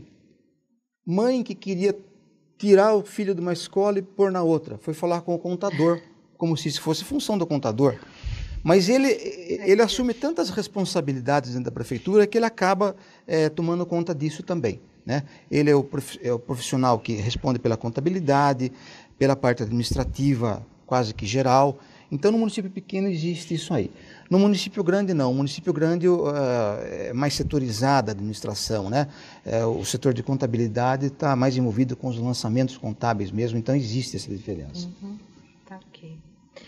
mãe que queria tirar o filho de uma escola e pôr na outra, foi falar com o contador, como se isso fosse função do contador. Mas ele, ele assume tantas responsabilidades dentro da prefeitura que ele acaba é, tomando conta disso também, né? Ele é o, é o profissional que responde pela contabilidade, pela parte administrativa quase que geral. Então, no município pequeno existe isso aí. No município grande, não. O município grande uh, é mais setorizada a administração, né? É, o setor de contabilidade está mais envolvido com os lançamentos contábeis mesmo, então existe essa diferença. Uhum. Tá, ok.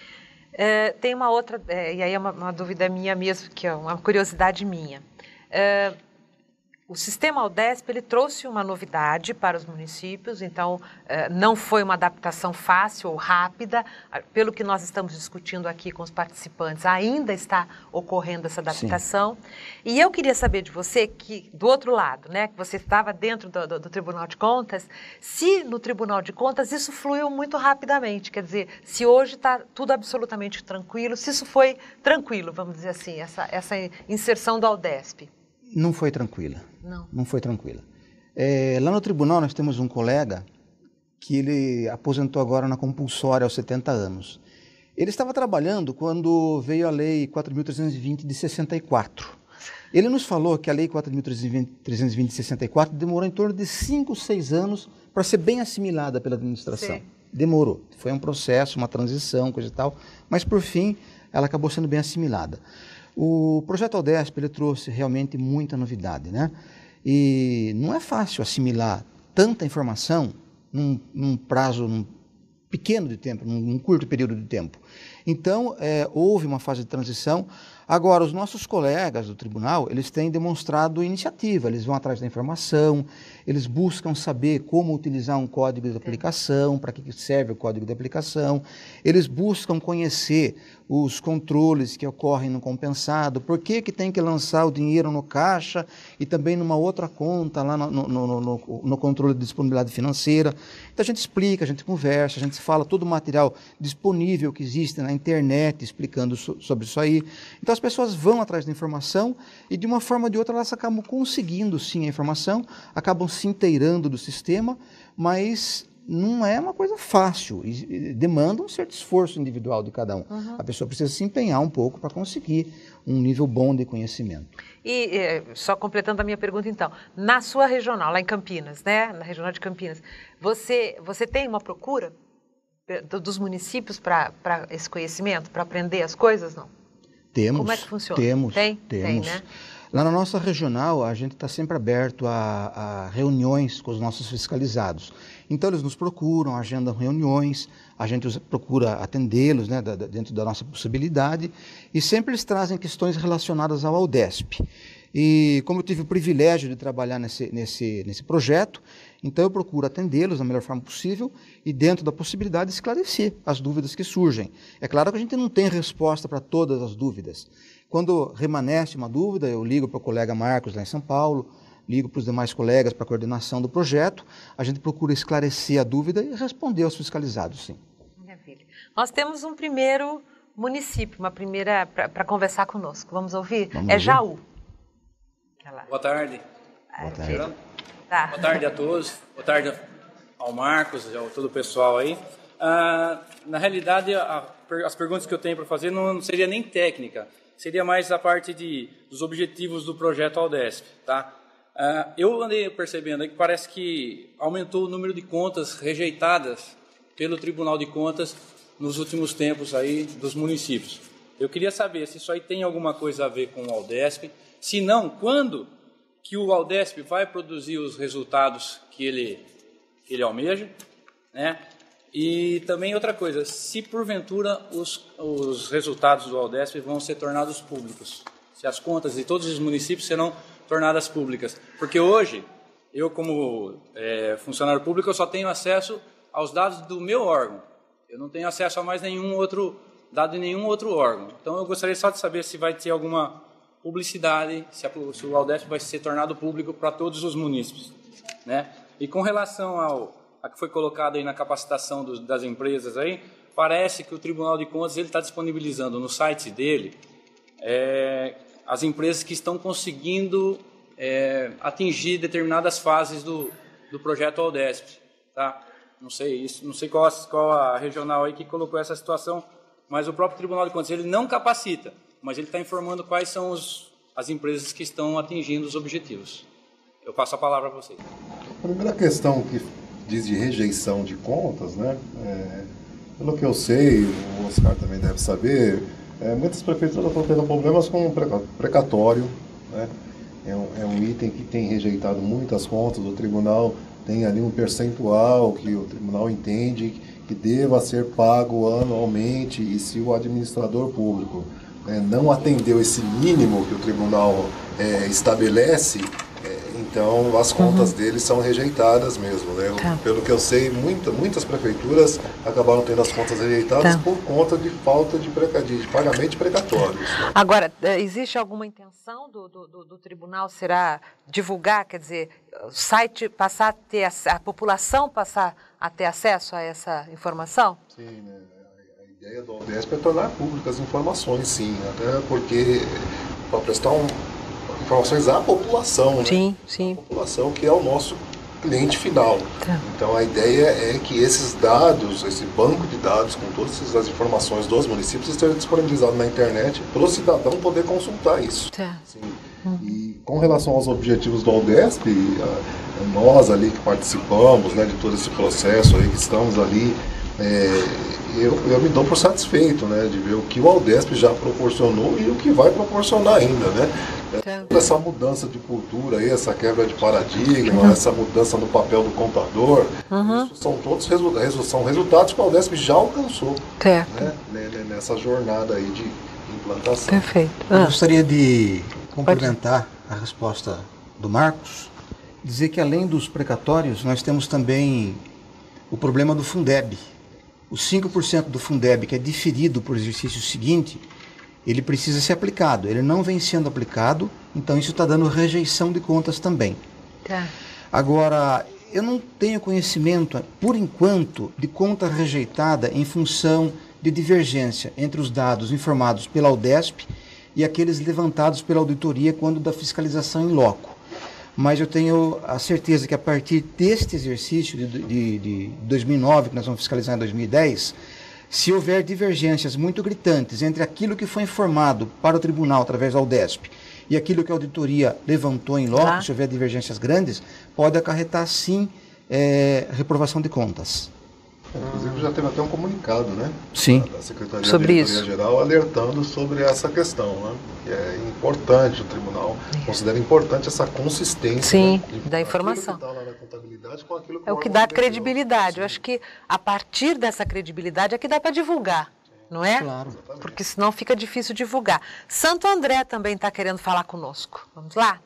É, tem uma outra, é, e aí é uma, uma dúvida minha mesmo, que é uma curiosidade minha. É, o sistema Aldesp, ele trouxe uma novidade para os municípios, então não foi uma adaptação fácil ou rápida, pelo que nós estamos discutindo aqui com os participantes, ainda está ocorrendo essa adaptação. Sim. E eu queria saber de você, que do outro lado, né, que você estava dentro do, do, do Tribunal de Contas, se no Tribunal de Contas isso fluiu muito rapidamente, quer dizer, se hoje está tudo absolutamente tranquilo, se isso foi tranquilo, vamos dizer assim, essa, essa inserção do Aldesp. Não foi tranquila. Não. Não foi tranquila. É, lá no tribunal nós temos um colega que ele aposentou agora na compulsória aos setenta anos. Ele estava trabalhando quando veio a Lei quatro mil trezentos e vinte de sessenta e quatro. Ele nos falou que a Lei quatro mil trezentos e vinte de sessenta e quatro demorou em torno de cinco, seis anos para ser bem assimilada pela administração. Sim. Demorou. Foi um processo, uma transição, coisa e tal, mas por fim ela acabou sendo bem assimilada. O projeto Aldesp ele trouxe realmente muita novidade, né? E não é fácil assimilar tanta informação num, num prazo num pequeno de tempo, num, num curto período de tempo. Então, é, houve uma fase de transição. Agora, os nossos colegas do tribunal, eles têm demonstrado iniciativa, eles vão atrás da informação, eles buscam saber como utilizar um código de aplicação, para que serve o código de aplicação, eles buscam conhecer os controles que ocorrem no compensado, por que que tem que lançar o dinheiro no caixa e também numa outra conta lá no, no, no, no, no controle de disponibilidade financeira. Então a gente explica, a gente conversa, a gente fala todo o material disponível que existe na internet explicando so, sobre isso aí. Então as pessoas vão atrás da informação e de uma forma ou de outra elas acabam conseguindo sim a informação, acabam se inteirando do sistema, mas não é uma coisa fácil, demanda um certo esforço individual de cada um. Uhum. A pessoa precisa se empenhar um pouco para conseguir um nível bom de conhecimento. E só completando a minha pergunta então, na sua regional, lá em Campinas, né, na regional de Campinas, você, você tem uma procura dos municípios para esse conhecimento, para aprender as coisas, não? Temos. Como é que funciona? Temos, tem? Temos. Tem, né? Lá na nossa regional, a gente está sempre aberto a, a reuniões com os nossos fiscalizados. Então, eles nos procuram, agendam reuniões, a gente procura atendê-los, né, da, da, dentro da nossa possibilidade, e sempre eles trazem questões relacionadas ao Aldesp. E como eu tive o privilégio de trabalhar nesse, nesse, nesse projeto, então eu procuro atendê-los da melhor forma possível e, dentro da possibilidade, esclarecer as dúvidas que surgem. É claro que a gente não tem resposta para todas as dúvidas. Quando remanesce uma dúvida, eu ligo para o colega Marcos, lá em São Paulo, ligo para os demais colegas para a coordenação do projeto, a gente procura esclarecer a dúvida e responder aos fiscalizados, sim. Maravilha. Nós temos um primeiro município, uma primeira para conversar conosco. Vamos ouvir? Vamos é ouvir? Jaú. Boa tarde. Boa tarde. Tá. Boa tarde a todos. Boa tarde ao Marcos, ao todo o pessoal aí. Ah, na realidade, a, as perguntas que eu tenho para fazer não, não seria nem técnica, seria mais a parte de, dos objetivos do projeto Aldesp, tá? Uh, eu andei percebendo aí que parece que aumentou o número de contas rejeitadas pelo Tribunal de Contas nos últimos tempos aí dos municípios. Eu queria saber se isso aí tem alguma coisa a ver com o Aldesp, se não, quando que o Aldesp vai produzir os resultados que ele, que ele almeja, né? E também outra coisa, se porventura os, os resultados do Aldesp vão ser tornados públicos, se as contas de todos os municípios serão tornadas públicas. Porque hoje, eu como é, funcionário público, eu só tenho acesso aos dados do meu órgão. Eu não tenho acesso a mais nenhum outro dado de nenhum outro órgão. Então eu gostaria só de saber se vai ter alguma publicidade, se, a, se o Aldesp vai ser tornado público para todos os munícipes, né? E com relação ao a que foi colocado aí na capacitação do, das empresas aí, parece que o Tribunal de Contas ele está disponibilizando no site dele é, as empresas que estão conseguindo é, atingir determinadas fases do, do projeto Aldesp, tá? Não sei isso, não sei qual, qual a regional aí que colocou essa situação, mas o próprio Tribunal de Contas ele não capacita, mas ele está informando quais são os, as empresas que estão atingindo os objetivos. Eu passo a palavra para vocês. A primeira questão que diz de rejeição de contas, né? É, pelo que eu sei, o Oscar também deve saber, é, muitas prefeituras estão tendo problemas com o precatório, né? É um, é um item que tem rejeitado muitas contas, o tribunal tem ali um percentual que o tribunal entende que deva ser pago anualmente, e se o administrador público né, não atendeu esse mínimo que o tribunal é, estabelece, então as contas uhum. deles são rejeitadas mesmo, né? Tá. Pelo que eu sei, muita, muitas prefeituras acabaram tendo as contas rejeitadas tá. por conta de falta de, preca... de pagamento de precatórios. Agora, existe alguma intenção do, do, do tribunal, será divulgar, quer dizer, o site passar a ter, a, a população passar a ter acesso a essa informação? Sim, né? A ideia do Aldesp é tornar públicas as informações, sim, até porque para prestar um informações à população, sim, né? Sim. A população que é o nosso cliente final. Tá. Então a ideia é que esses dados, esse banco de dados com todas as informações dos municípios esteja disponibilizado na internet para o cidadão poder consultar isso. Tá. Sim. Hum. E com relação aos objetivos do Aldesp, nós ali que participamos, né, de todo esse processo aí, que estamos ali, é, eu, eu me dou por satisfeito, né, de ver o que o Aldesp já proporcionou e o que vai proporcionar ainda, né. Essa mudança de cultura, aí, essa quebra de paradigma, uhum. essa mudança no papel do contador, uhum. isso são todos resultados, são resultados que o Aldesp já alcançou, né, nessa jornada aí de implantação. Perfeito. Ah. Eu gostaria de complementar a resposta do Marcos, dizer que além dos precatórios, nós temos também o problema do Fundeb. Os cinco por cento do Fundeb que é diferido por exercício seguinte, ele precisa ser aplicado. Ele não vem sendo aplicado, então isso está dando rejeição de contas também. Tá. Agora, eu não tenho conhecimento, por enquanto, de conta rejeitada em função de divergência entre os dados informados pela Aldesp e aqueles levantados pela auditoria quando da fiscalização em loco. Mas eu tenho a certeza que a partir deste exercício de, de, de dois mil e nove, que nós vamos fiscalizar em dois mil e dez, se houver divergências muito gritantes entre aquilo que foi informado para o tribunal através da Aldesp e aquilo que a auditoria levantou em loco, tá. se houver divergências grandes, pode acarretar sim é, reprovação de contas. Inclusive já teve até um comunicado, né? Sim. Da Secretaria sobre de isso. Geral alertando sobre essa questão, né? Que é importante, o tribunal considera importante essa consistência. Sim, né? da informação. Que tá lá na contabilidade com aquilo que é o que dá credibilidade. Eu acho que a partir dessa credibilidade é que dá para divulgar, não é? Claro. Porque senão fica difícil divulgar. Santo André também está querendo falar conosco. Vamos lá?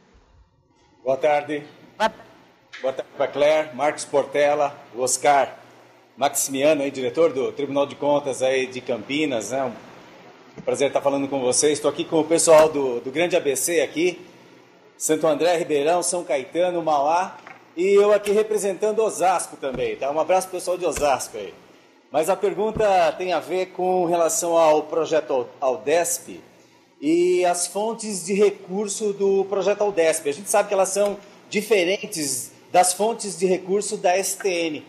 Boa tarde. Boa, Boa tarde para Claire, Marcos Portela, o Oscar Maximiano, aí, diretor do Tribunal de Contas aí de Campinas, né? Um prazer estar falando com vocês. Estou aqui com o pessoal do, do Grande A B C aqui, Santo André, Ribeirão, São Caetano, Mauá, e eu aqui representando Osasco também, tá? Um abraço pro pessoal de Osasco aí. Mas a pergunta tem a ver com relação ao projeto Aldesp e as fontes de recurso do projeto Aldesp. A gente sabe que elas são diferentes das fontes de recurso da S T N.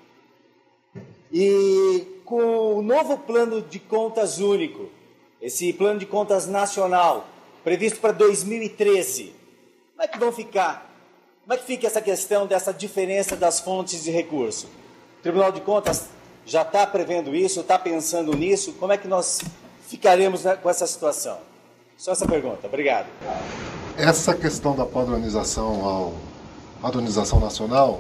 E com o novo plano de contas único, esse plano de contas nacional, previsto para dois mil e treze, como é que vão ficar? Como é que fica essa questão dessa diferença das fontes de recurso? O Tribunal de Contas já está prevendo isso, está pensando nisso? Como é que nós ficaremos com essa situação? Só essa pergunta. Obrigado. Essa questão da padronização, ao, padronização nacional,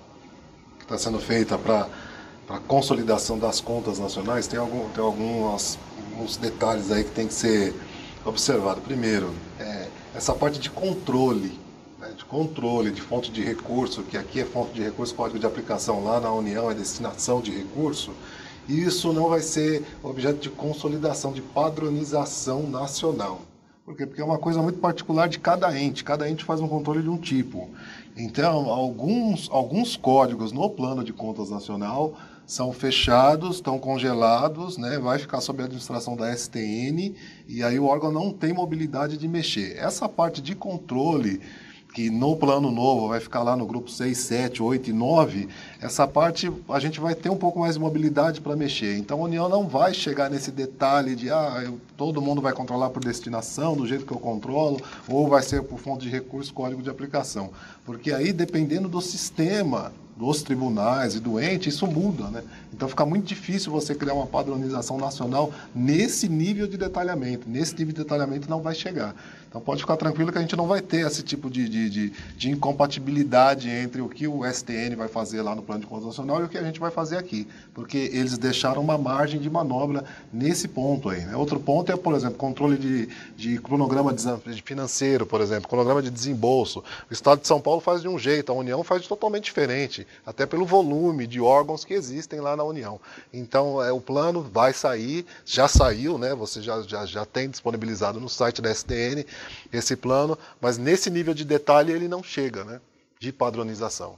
que está sendo feita para a consolidação das contas nacionais, tem, algum, tem alguns, alguns detalhes aí que tem que ser observado. Primeiro, é, essa parte de controle, né, de controle de fonte de recurso, que aqui é fonte de recurso, código de aplicação, lá na União é destinação de recurso, isso não vai ser objeto de consolidação, de padronização nacional. Por quê? Porque é uma coisa muito particular de cada ente, cada ente faz um controle de um tipo. Então, alguns, alguns códigos no plano de contas nacional são fechados, estão congelados, né? Vai ficar sob a administração da S T N e aí o órgão não tem mobilidade de mexer. Essa parte de controle, que no plano novo vai ficar lá no grupo seis, sete, oito e nove, essa parte a gente vai ter um pouco mais de mobilidade para mexer. Então a União não vai chegar nesse detalhe de ah, eu, todo mundo vai controlar por destinação, do jeito que eu controlo, ou vai ser por fonte de recurso, código de aplicação. Porque aí, dependendo do sistema, dos tribunais e do ente, isso muda, né? Então fica muito difícil você criar uma padronização nacional nesse nível de detalhamento. Nesse nível de detalhamento não vai chegar. Então pode ficar tranquilo que a gente não vai ter esse tipo de, de, de, de incompatibilidade entre o que o S T N vai fazer lá no plano de contas nacional e o que a gente vai fazer aqui. Porque eles deixaram uma margem de manobra nesse ponto aí, né? Outro ponto é, por exemplo, controle de, de cronograma de financeiro, por exemplo, cronograma de desembolso. O Estado de São Paulo faz de um jeito, a União faz de totalmente diferente, até pelo volume de órgãos que existem lá na União. Então, é, o plano vai sair, já saiu, né? Você já, já, já tem disponibilizado no site da S T N esse plano, mas nesse nível de detalhe ele não chega, né? De padronização.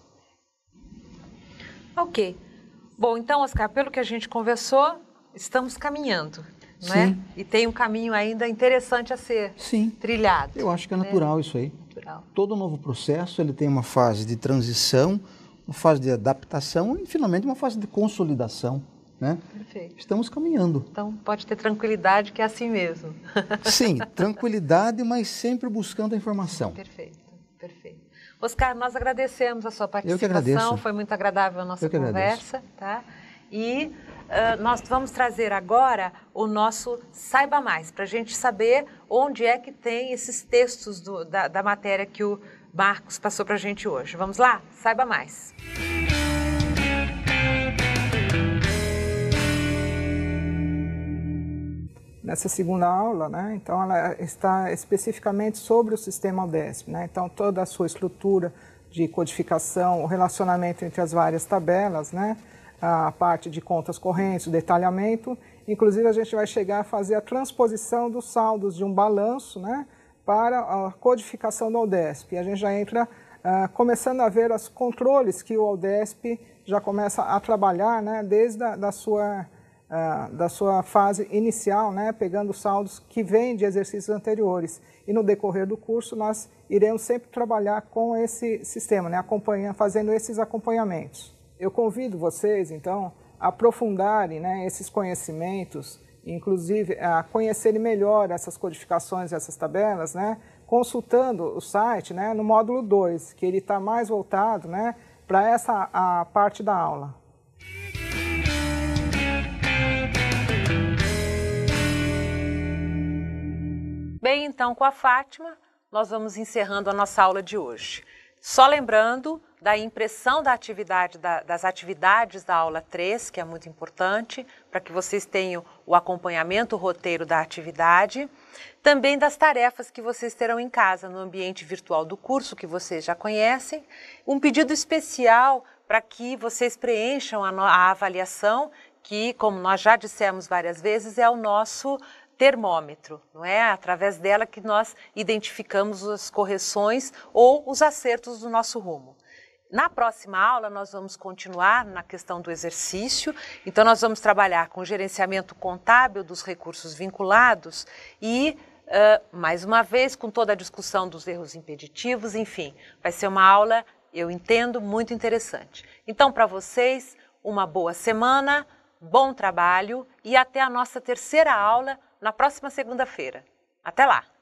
Ok. Bom, então, Oscar, pelo que a gente conversou, estamos caminhando, não é? E tem um caminho ainda interessante a ser Sim. trilhado. Eu acho que é natural, né? Isso aí. Natural. Todo novo processo ele tem uma fase de transição, uma fase de adaptação e, finalmente, uma fase de consolidação, né? Perfeito. Estamos caminhando. Então, pode ter tranquilidade que é assim mesmo. Sim, tranquilidade, mas sempre buscando a informação. Perfeito, perfeito. Oscar, nós agradecemos a sua participação. Eu que agradeço. Foi muito agradável a nossa Eu que conversa, tá? E uh, nós vamos trazer agora o nosso Saiba Mais, para a gente saber onde é que tem esses textos do, da, da matéria que o Marcos passou para a gente hoje. Vamos lá? Saiba Mais. Nessa segunda aula, né, então ela está especificamente sobre o sistema UDESP, né, então toda a sua estrutura de codificação, o relacionamento entre as várias tabelas, né, a parte de contas correntes, o detalhamento, inclusive a gente vai chegar a fazer a transposição dos saldos de um balanço, né, para a codificação do UDESP. E a gente já entra uh, começando a ver os controles que o UDESP já começa a trabalhar, né, desde a da sua Uh, da sua fase inicial, né, pegando saldos que vêm de exercícios anteriores. E no decorrer do curso nós iremos sempre trabalhar com esse sistema, né, acompanhando, fazendo esses acompanhamentos. Eu convido vocês, então, a aprofundarem, né, esses conhecimentos, inclusive a conhecerem melhor essas codificações, essas tabelas, né, consultando o site, né, no módulo dois, que ele está mais voltado, né, para essa a parte da aula. Bem, então, com a Fátima, nós vamos encerrando a nossa aula de hoje. Só lembrando da impressão da atividade, da, das atividades da aula três, que é muito importante, para que vocês tenham o acompanhamento, o roteiro da atividade. Também das tarefas que vocês terão em casa, no ambiente virtual do curso, que vocês já conhecem. Um pedido especial para que vocês preencham a, a avaliação, que, como nós já dissemos várias vezes, é o nosso termômetro, não é? Através dela que nós identificamos as correções ou os acertos do nosso rumo. Na próxima aula nós vamos continuar na questão do exercício, então nós vamos trabalhar com o gerenciamento contábil dos recursos vinculados e, uh, mais uma vez, com toda a discussão dos erros impeditivos, enfim, vai ser uma aula, eu entendo, muito interessante. Então, para vocês, uma boa semana, bom trabalho e até a nossa terceira aula na próxima segunda-feira. Até lá!